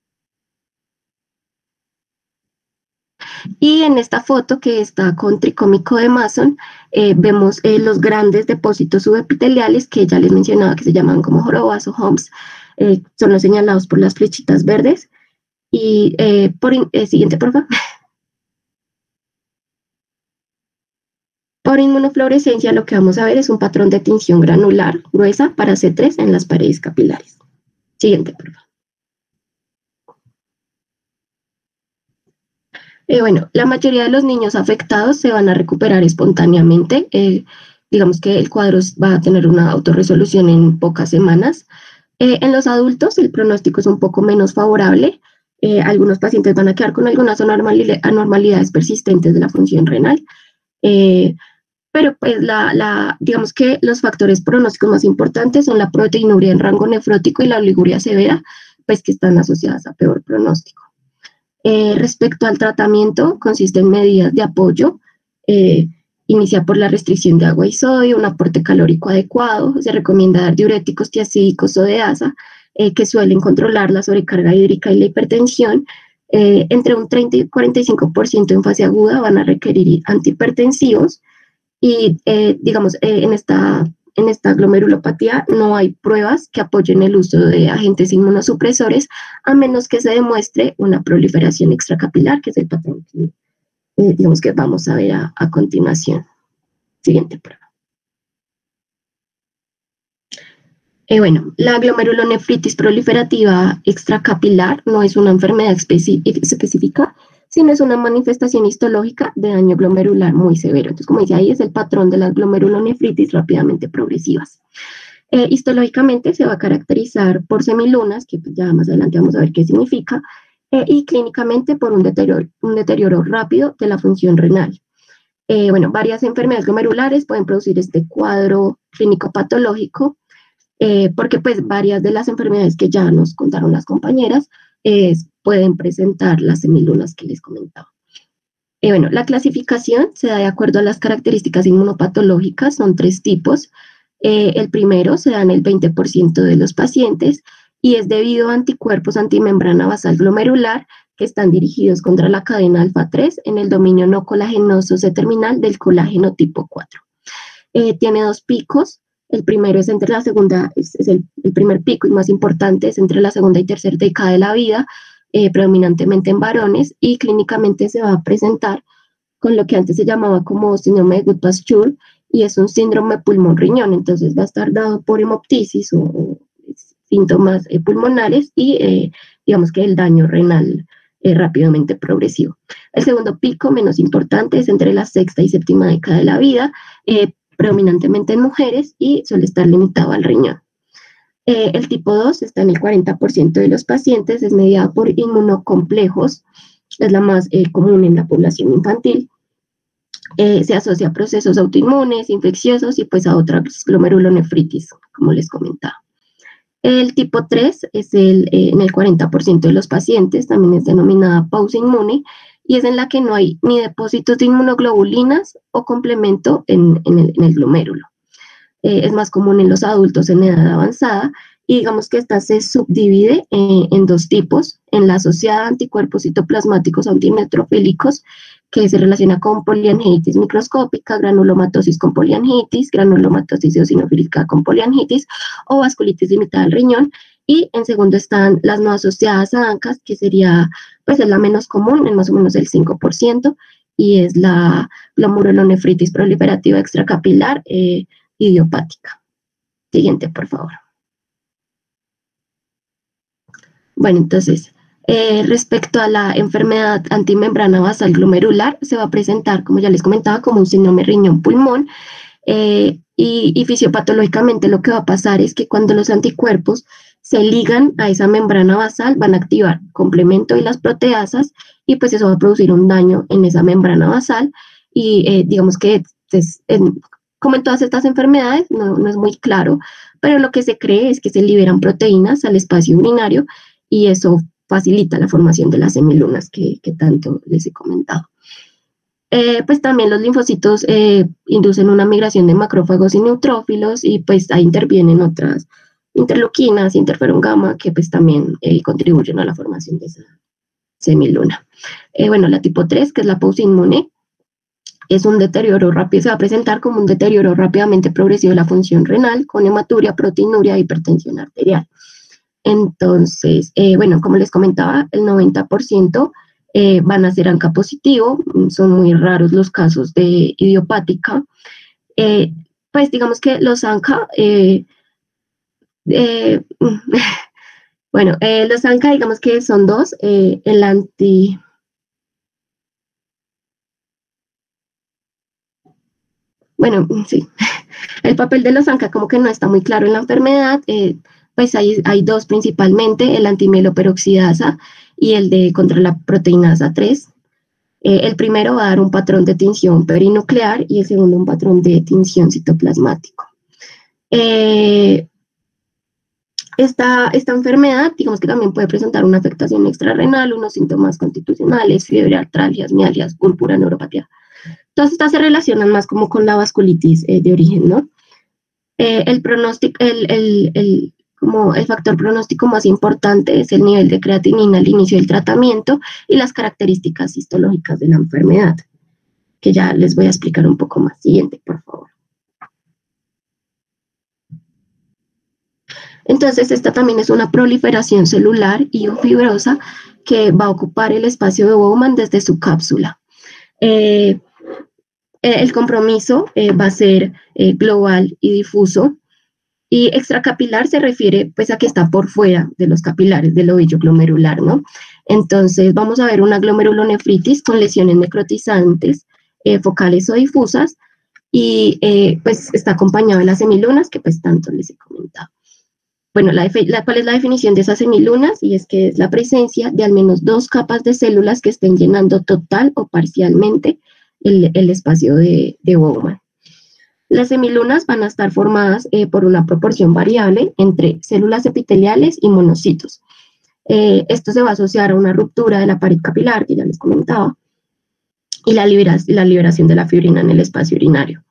S4: Y en esta foto que está con tricómico de Mason, eh, vemos eh, los grandes depósitos subepiteliales que ya les mencionaba que se llaman como jorobas o humps, eh, son los señalados por las flechitas verdes. Y eh, por eh, siguiente, por favor. Por inmunofluorescencia lo que vamos a ver es un patrón de tinción granular gruesa para C tres en las paredes capilares. Siguiente, por favor. Eh, bueno, la mayoría de los niños afectados se van a recuperar espontáneamente. Eh, digamos que el cuadro va a tener una autorresolución en pocas semanas. Eh, en los adultos el pronóstico es un poco menos favorable. Eh, algunos pacientes van a quedar con algunas anormalidades persistentes de la función renal, eh, pero pues la, la, digamos que los factores pronósticos más importantes son la proteinuria en rango nefrótico y la oliguria severa, pues que están asociadas a peor pronóstico. Eh, respecto al tratamiento, consiste en medidas de apoyo, eh, inicia por la restricción de agua y sodio, un aporte calórico adecuado, se recomienda dar diuréticos tiacídicos o de asa, eh, que suelen controlar la sobrecarga hídrica y la hipertensión. Eh, entre un treinta y cuarenta y cinco por ciento en fase aguda van a requerir antihipertensivos y, eh, digamos, eh, en esta En esta glomerulopatía no hay pruebas que apoyen el uso de agentes inmunosupresores a menos que se demuestre una proliferación extracapilar, que es el patrón que, eh, digamos que vamos a ver a, a continuación. Siguiente prueba. Eh, bueno, la glomerulonefritis proliferativa extracapilar no es una enfermedad especi específica, sino es una manifestación histológica de daño glomerular muy severo. Entonces, como dice ahí, es el patrón de las glomerulonefritis rápidamente progresivas. Eh, histológicamente se va a caracterizar por semilunas, que ya más adelante vamos a ver qué significa, eh, y clínicamente por un deterioro, un deterioro rápido de la función renal. Eh, bueno, varias enfermedades glomerulares pueden producir este cuadro clínico patológico, eh, porque pues varias de las enfermedades que ya nos contaron las compañeras eh, pueden presentar las semilunas que les comentaba. Eh, bueno, la clasificación se da de acuerdo a las características inmunopatológicas, son tres tipos. Eh, el primero se da en el veinte por ciento de los pacientes y es debido a anticuerpos antimembrana basal glomerular que están dirigidos contra la cadena alfa tres en el dominio no colagenoso C-terminal del colágeno tipo cuatro. Eh, tiene dos picos. El primero es entre la segunda, es, es el, el primer pico y más importante es entre la segunda y tercera década de la vida, eh, predominantemente en varones, y clínicamente se va a presentar con lo que antes se llamaba como síndrome de Goodpasture, y es un síndrome pulmón-riñón, entonces va a estar dado por hemoptisis o, o síntomas eh, pulmonares y eh, digamos que el daño renal eh, rápidamente progresivo. El segundo pico, menos importante, es entre la sexta y séptima década de la vida, eh, predominantemente en mujeres y suele estar limitado al riñón. Eh, el tipo dos está en el cuarenta por ciento de los pacientes, es mediada por inmunocomplejos, es la más eh, común en la población infantil. Eh, se asocia a procesos autoinmunes, infecciosos y pues a otras glomerulonefritis, como les comentaba. El tipo tres es el, eh, en el cuarenta por ciento de los pacientes, también es denominada pausa inmune, y es en la que no hay ni depósitos de inmunoglobulinas o complemento en, en, el, en el glomérulo. Eh, es más común en los adultos en edad avanzada, y digamos que esta se subdivide eh, en dos tipos, en la asociada a anticuerpos citoplasmáticos antineutrófilicos, que se relaciona con poliangitis microscópica, granulomatosis con poliangitis, granulomatosis eosinofílica con poliangitis o vasculitis limitada al riñón. Y en segundo están las no asociadas a ANCAS, que sería, pues es la menos común, en más o menos el cinco por ciento, y es la glomerulonefritis proliferativa extracapilar eh, idiopática. Siguiente, por favor. Bueno, entonces, eh, respecto a la enfermedad antimembrana basal glomerular, se va a presentar, como ya les comentaba, como un síndrome riñón-pulmón, eh, y, y fisiopatológicamente lo que va a pasar es que cuando los anticuerpos se ligan a esa membrana basal, van a activar complemento y las proteasas, y pues eso va a producir un daño en esa membrana basal, y eh, digamos que es, en, como en todas estas enfermedades, no, no es muy claro, pero lo que se cree es que se liberan proteínas al espacio urinario, y eso facilita la formación de las semilunas que, que tanto les he comentado. Eh, pues también los linfocitos eh, inducen una migración de macrófagos y neutrófilos, y pues ahí intervienen otras interleuquinas, interferón gamma, que pues también eh, contribuyen a la formación de esa semiluna. Eh, bueno, la tipo tres, que es la pausa inmune, es un deterioro rápido, se va a presentar como un deterioro rápidamente progresivo de la función renal, con hematuria, proteinuria e hipertensión arterial. Entonces, eh, bueno, como les comentaba, el noventa por ciento eh, van a ser ANCA positivo, son muy raros los casos de idiopática. Eh, pues digamos que los ANCA, eh, eh, bueno, eh, los ANCA digamos que son dos, eh, el anti... Bueno, sí, el papel de los ANCA como que no está muy claro en la enfermedad, eh, pues hay, hay dos principalmente, el antimieloperoxidasa y el de contra la proteinasa tres. Eh, el primero va a dar un patrón de tinción perinuclear y el segundo un patrón de tinción citoplasmático. Eh, esta, esta enfermedad, digamos que también puede presentar una afectación extrarrenal, unos síntomas constitucionales, fiebre, artralgias, mialgias, púrpura, neuropatía. Todas estas se relacionan más como con la vasculitis eh, de origen, ¿no? Eh, el pronóstico, el, el, el, como el factor pronóstico más importante es el nivel de creatinina al inicio del tratamiento y las características histológicas de la enfermedad, que ya les voy a explicar un poco más. Siguiente, por favor. Entonces, esta también es una proliferación celular y o fibrosa que va a ocupar el espacio de Bowman desde su cápsula. Eh, el compromiso eh, va a ser eh, global y difuso, y extracapilar se refiere pues a que está por fuera de los capilares del ovillo glomerular, ¿no? Entonces, vamos a ver una glomerulonefritis con lesiones necrotizantes, eh, focales o difusas, y eh, pues está acompañado de las semilunas, que pues tanto les he comentado. Bueno, la, la, ¿cuál es la definición de esas semilunas? Y es que es la presencia de al menos dos capas de células que estén llenando total o parcialmente el, el espacio de, de Bowman. Las semilunas van a estar formadas eh, por una proporción variable entre células epiteliales y monocitos. Eh, esto se va a asociar a una ruptura de la pared capilar, que ya les comentaba, y la, libera la liberación de la fibrina en el espacio urinario.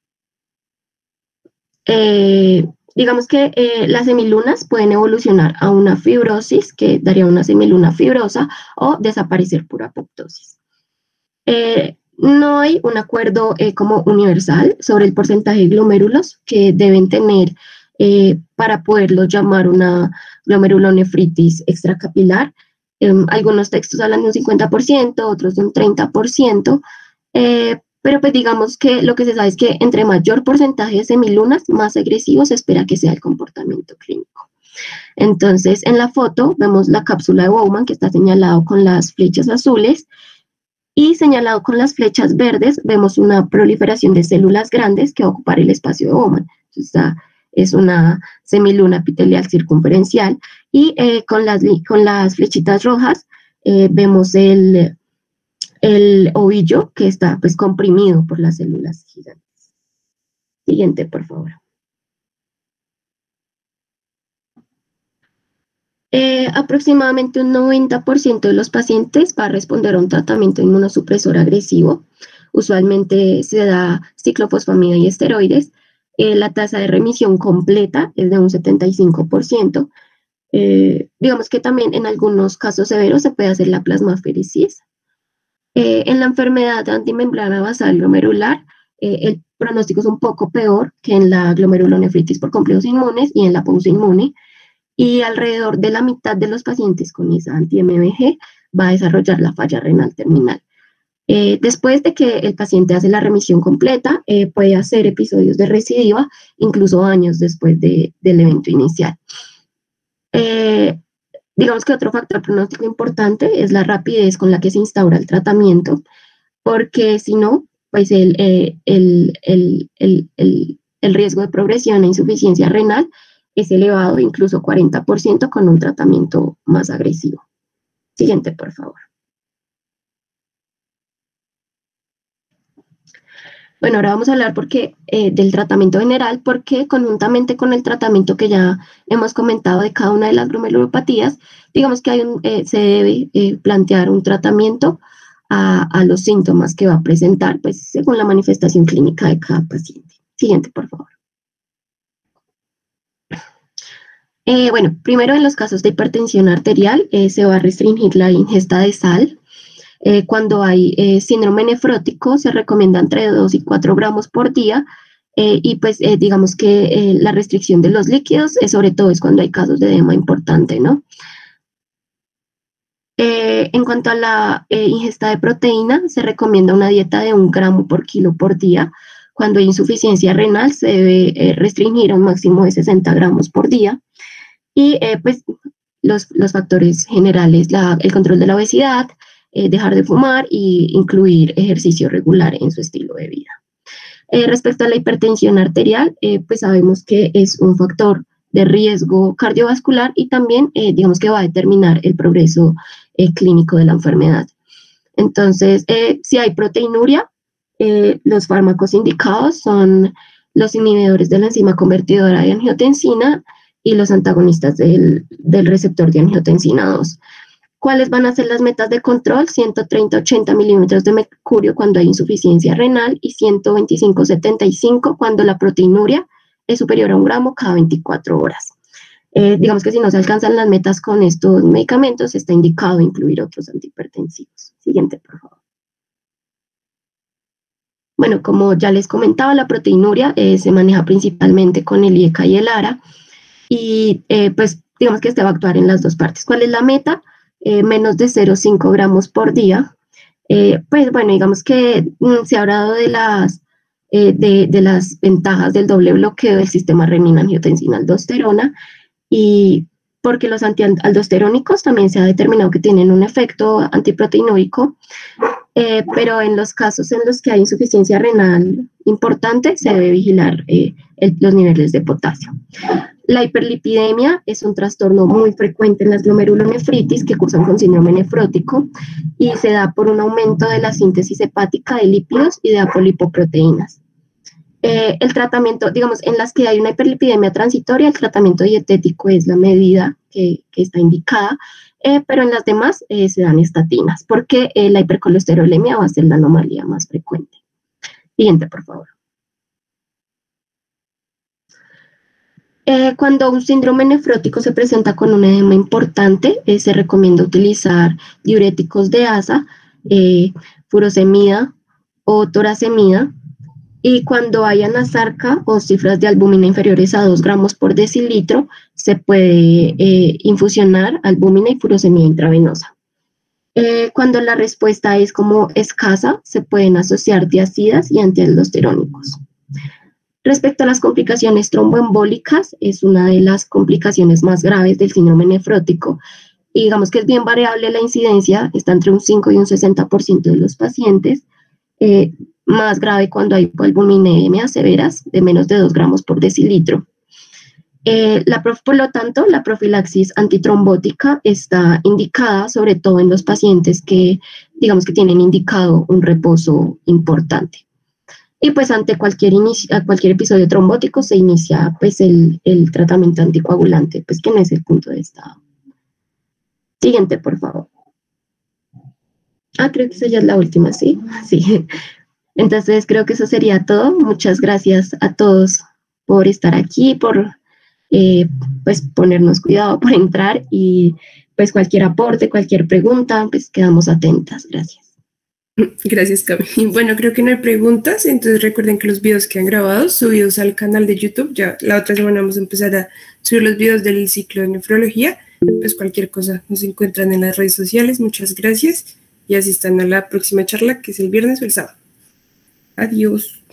S4: Eh, Digamos que eh, las semilunas pueden evolucionar a una fibrosis, que daría una semiluna fibrosa, o desaparecer por apoptosis. Eh, no hay un acuerdo eh, como universal sobre el porcentaje de glomérulos que deben tener eh, para poderlos llamar una glomerulonefritis extracapilar. Eh, algunos textos hablan de un cincuenta por ciento, otros de un treinta por ciento, eh, pero pues digamos que lo que se sabe es que entre mayor porcentaje de semilunas, más agresivo se espera que sea el comportamiento clínico. Entonces, en la foto vemos la cápsula de Bowman, que está señalado con las flechas azules, y señalado con las flechas verdes vemos una proliferación de células grandes que va a ocupar el espacio de Bowman. Entonces, esta es una semiluna epitelial circunferencial, y eh, con, las, con las flechitas rojas eh, vemos el... el ovillo que está pues comprimido por las células gigantes. Siguiente, por favor. Eh, aproximadamente un noventa por ciento de los pacientes va a responder a un tratamiento inmunosupresor agresivo. Usualmente se da ciclofosfamida y esteroides. Eh, la tasa de remisión completa es de un setenta y cinco por ciento. Eh, digamos que también en algunos casos severos se puede hacer la plasmaféresis. Eh, en la enfermedad antimembrana basal glomerular, eh, el pronóstico es un poco peor que en la glomerulonefritis por complejos inmunes y en la pausinmune, y alrededor de la mitad de los pacientes con esa anti-M M G va a desarrollar la falla renal terminal. Eh, después de que el paciente hace la remisión completa, eh, puede hacer episodios de recidiva, incluso años después de, del evento inicial. Eh, Digamos que otro factor pronóstico importante es la rapidez con la que se instaura el tratamiento, porque si no, pues el, eh, el, el, el, el, el riesgo de progresión e insuficiencia renal es elevado, incluso cuarenta por ciento con un tratamiento más agresivo. Siguiente, por favor. Bueno, ahora vamos a hablar porque, eh, del tratamiento general, porque conjuntamente con el tratamiento que ya hemos comentado de cada una de las glomerulopatías, digamos que hay un, eh, se debe eh, plantear un tratamiento a, a los síntomas que va a presentar, pues según la manifestación clínica de cada paciente. Siguiente, por favor. Eh, bueno, primero en los casos de hipertensión arterial eh, se va a restringir la ingesta de sal. Eh, cuando hay eh, síndrome nefrótico se recomienda entre dos y cuatro gramos por día, eh, y pues eh, digamos que eh, la restricción de los líquidos eh, sobre todo es cuando hay casos de edema importante, ¿no? Eh, en cuanto a la eh, ingesta de proteína, se recomienda una dieta de un gramo por kilo por día. Cuando hay insuficiencia renal se debe eh, restringir a un máximo de sesenta gramos por día, y eh, pues los, los factores generales, la, el control de la obesidad, Eh, dejar de fumar y incluir ejercicio regular en su estilo de vida. Eh, respecto a la hipertensión arterial, eh, pues sabemos que es un factor de riesgo cardiovascular y también eh, digamos que va a determinar el progreso eh, clínico de la enfermedad. Entonces, eh, si hay proteinuria, eh, los fármacos indicados son los inhibidores de la enzima convertidora de angiotensina y los antagonistas del, del receptor de angiotensina dos. ¿Cuáles van a ser las metas de control? ciento treinta a ochenta milímetros de mercurio cuando hay insuficiencia renal y ciento veinticinco a setenta y cinco cuando la proteinuria es superior a un gramo cada veinticuatro horas. Eh, digamos que si no se alcanzan las metas con estos medicamentos, está indicado incluir otros antihipertensivos. Siguiente, por favor. Bueno, como ya les comentaba, la proteinuria eh, se maneja principalmente con el I E C A y el A R A, y eh, pues digamos que este va a actuar en las dos partes. ¿Cuál es la meta? Eh, menos de cero coma cinco gramos por día. Eh, pues bueno, digamos que mm, se ha hablado de las, eh, de, de las ventajas del doble bloqueo del sistema renina-angiotensina-aldosterona, y porque los antialdosterónicos también se ha determinado que tienen un efecto antiproteinúrico, eh, pero en los casos en los que hay insuficiencia renal importante se debe vigilar eh, el, los niveles de potasio. La hiperlipidemia es un trastorno muy frecuente en las glomerulonefritis que cursan con síndrome nefrótico y se da por un aumento de la síntesis hepática de lípidos y de apolipoproteínas. Eh, el tratamiento, digamos, en las que hay una hiperlipidemia transitoria, el tratamiento dietético es la medida que, que está indicada, eh, pero en las demás eh, se dan estatinas, porque eh, la hipercolesterolemia va a ser la anomalía más frecuente. Siguiente, por favor. Eh, cuando un síndrome nefrótico se presenta con un edema importante, eh, se recomienda utilizar diuréticos de asa, eh, furosemida o toracemida, y cuando hay anasarca o cifras de albúmina inferiores a dos gramos por decilitro, se puede eh, infusionar albúmina y furosemida intravenosa. Eh, cuando la respuesta es como escasa, se pueden asociar diacidas y antialdosterónicos. Respecto a las complicaciones tromboembólicas, es una de las complicaciones más graves del síndrome nefrótico, y digamos que es bien variable la incidencia, está entre un cinco y un sesenta por ciento de los pacientes, eh, más grave cuando hay hipoalbuminemias severas de menos de dos gramos por decilitro. Eh, la, por lo tanto, la profilaxis antitrombótica está indicada sobre todo en los pacientes que, digamos que tienen indicado un reposo importante. Y pues ante cualquier, inicio, cualquier episodio trombótico se inicia pues el, el tratamiento anticoagulante, pues que no es el punto de estado. Siguiente, por favor. Ah, creo que esa ya es la última, ¿sí? Sí. Entonces creo que eso sería todo. Muchas gracias a todos por estar aquí, por eh, pues ponernos cuidado, por entrar, y pues cualquier aporte, cualquier pregunta, pues quedamos atentas. Gracias.
S2: Gracias, Cami. Bueno, creo que no hay preguntas, entonces recuerden que los videos que han grabado subidos al canal de YouTube, ya la otra semana vamos a empezar a subir los videos del ciclo de nefrología, pues cualquier cosa nos encuentran en las redes sociales. Muchas gracias y asistan a la próxima charla, que es el viernes o el sábado. Adiós.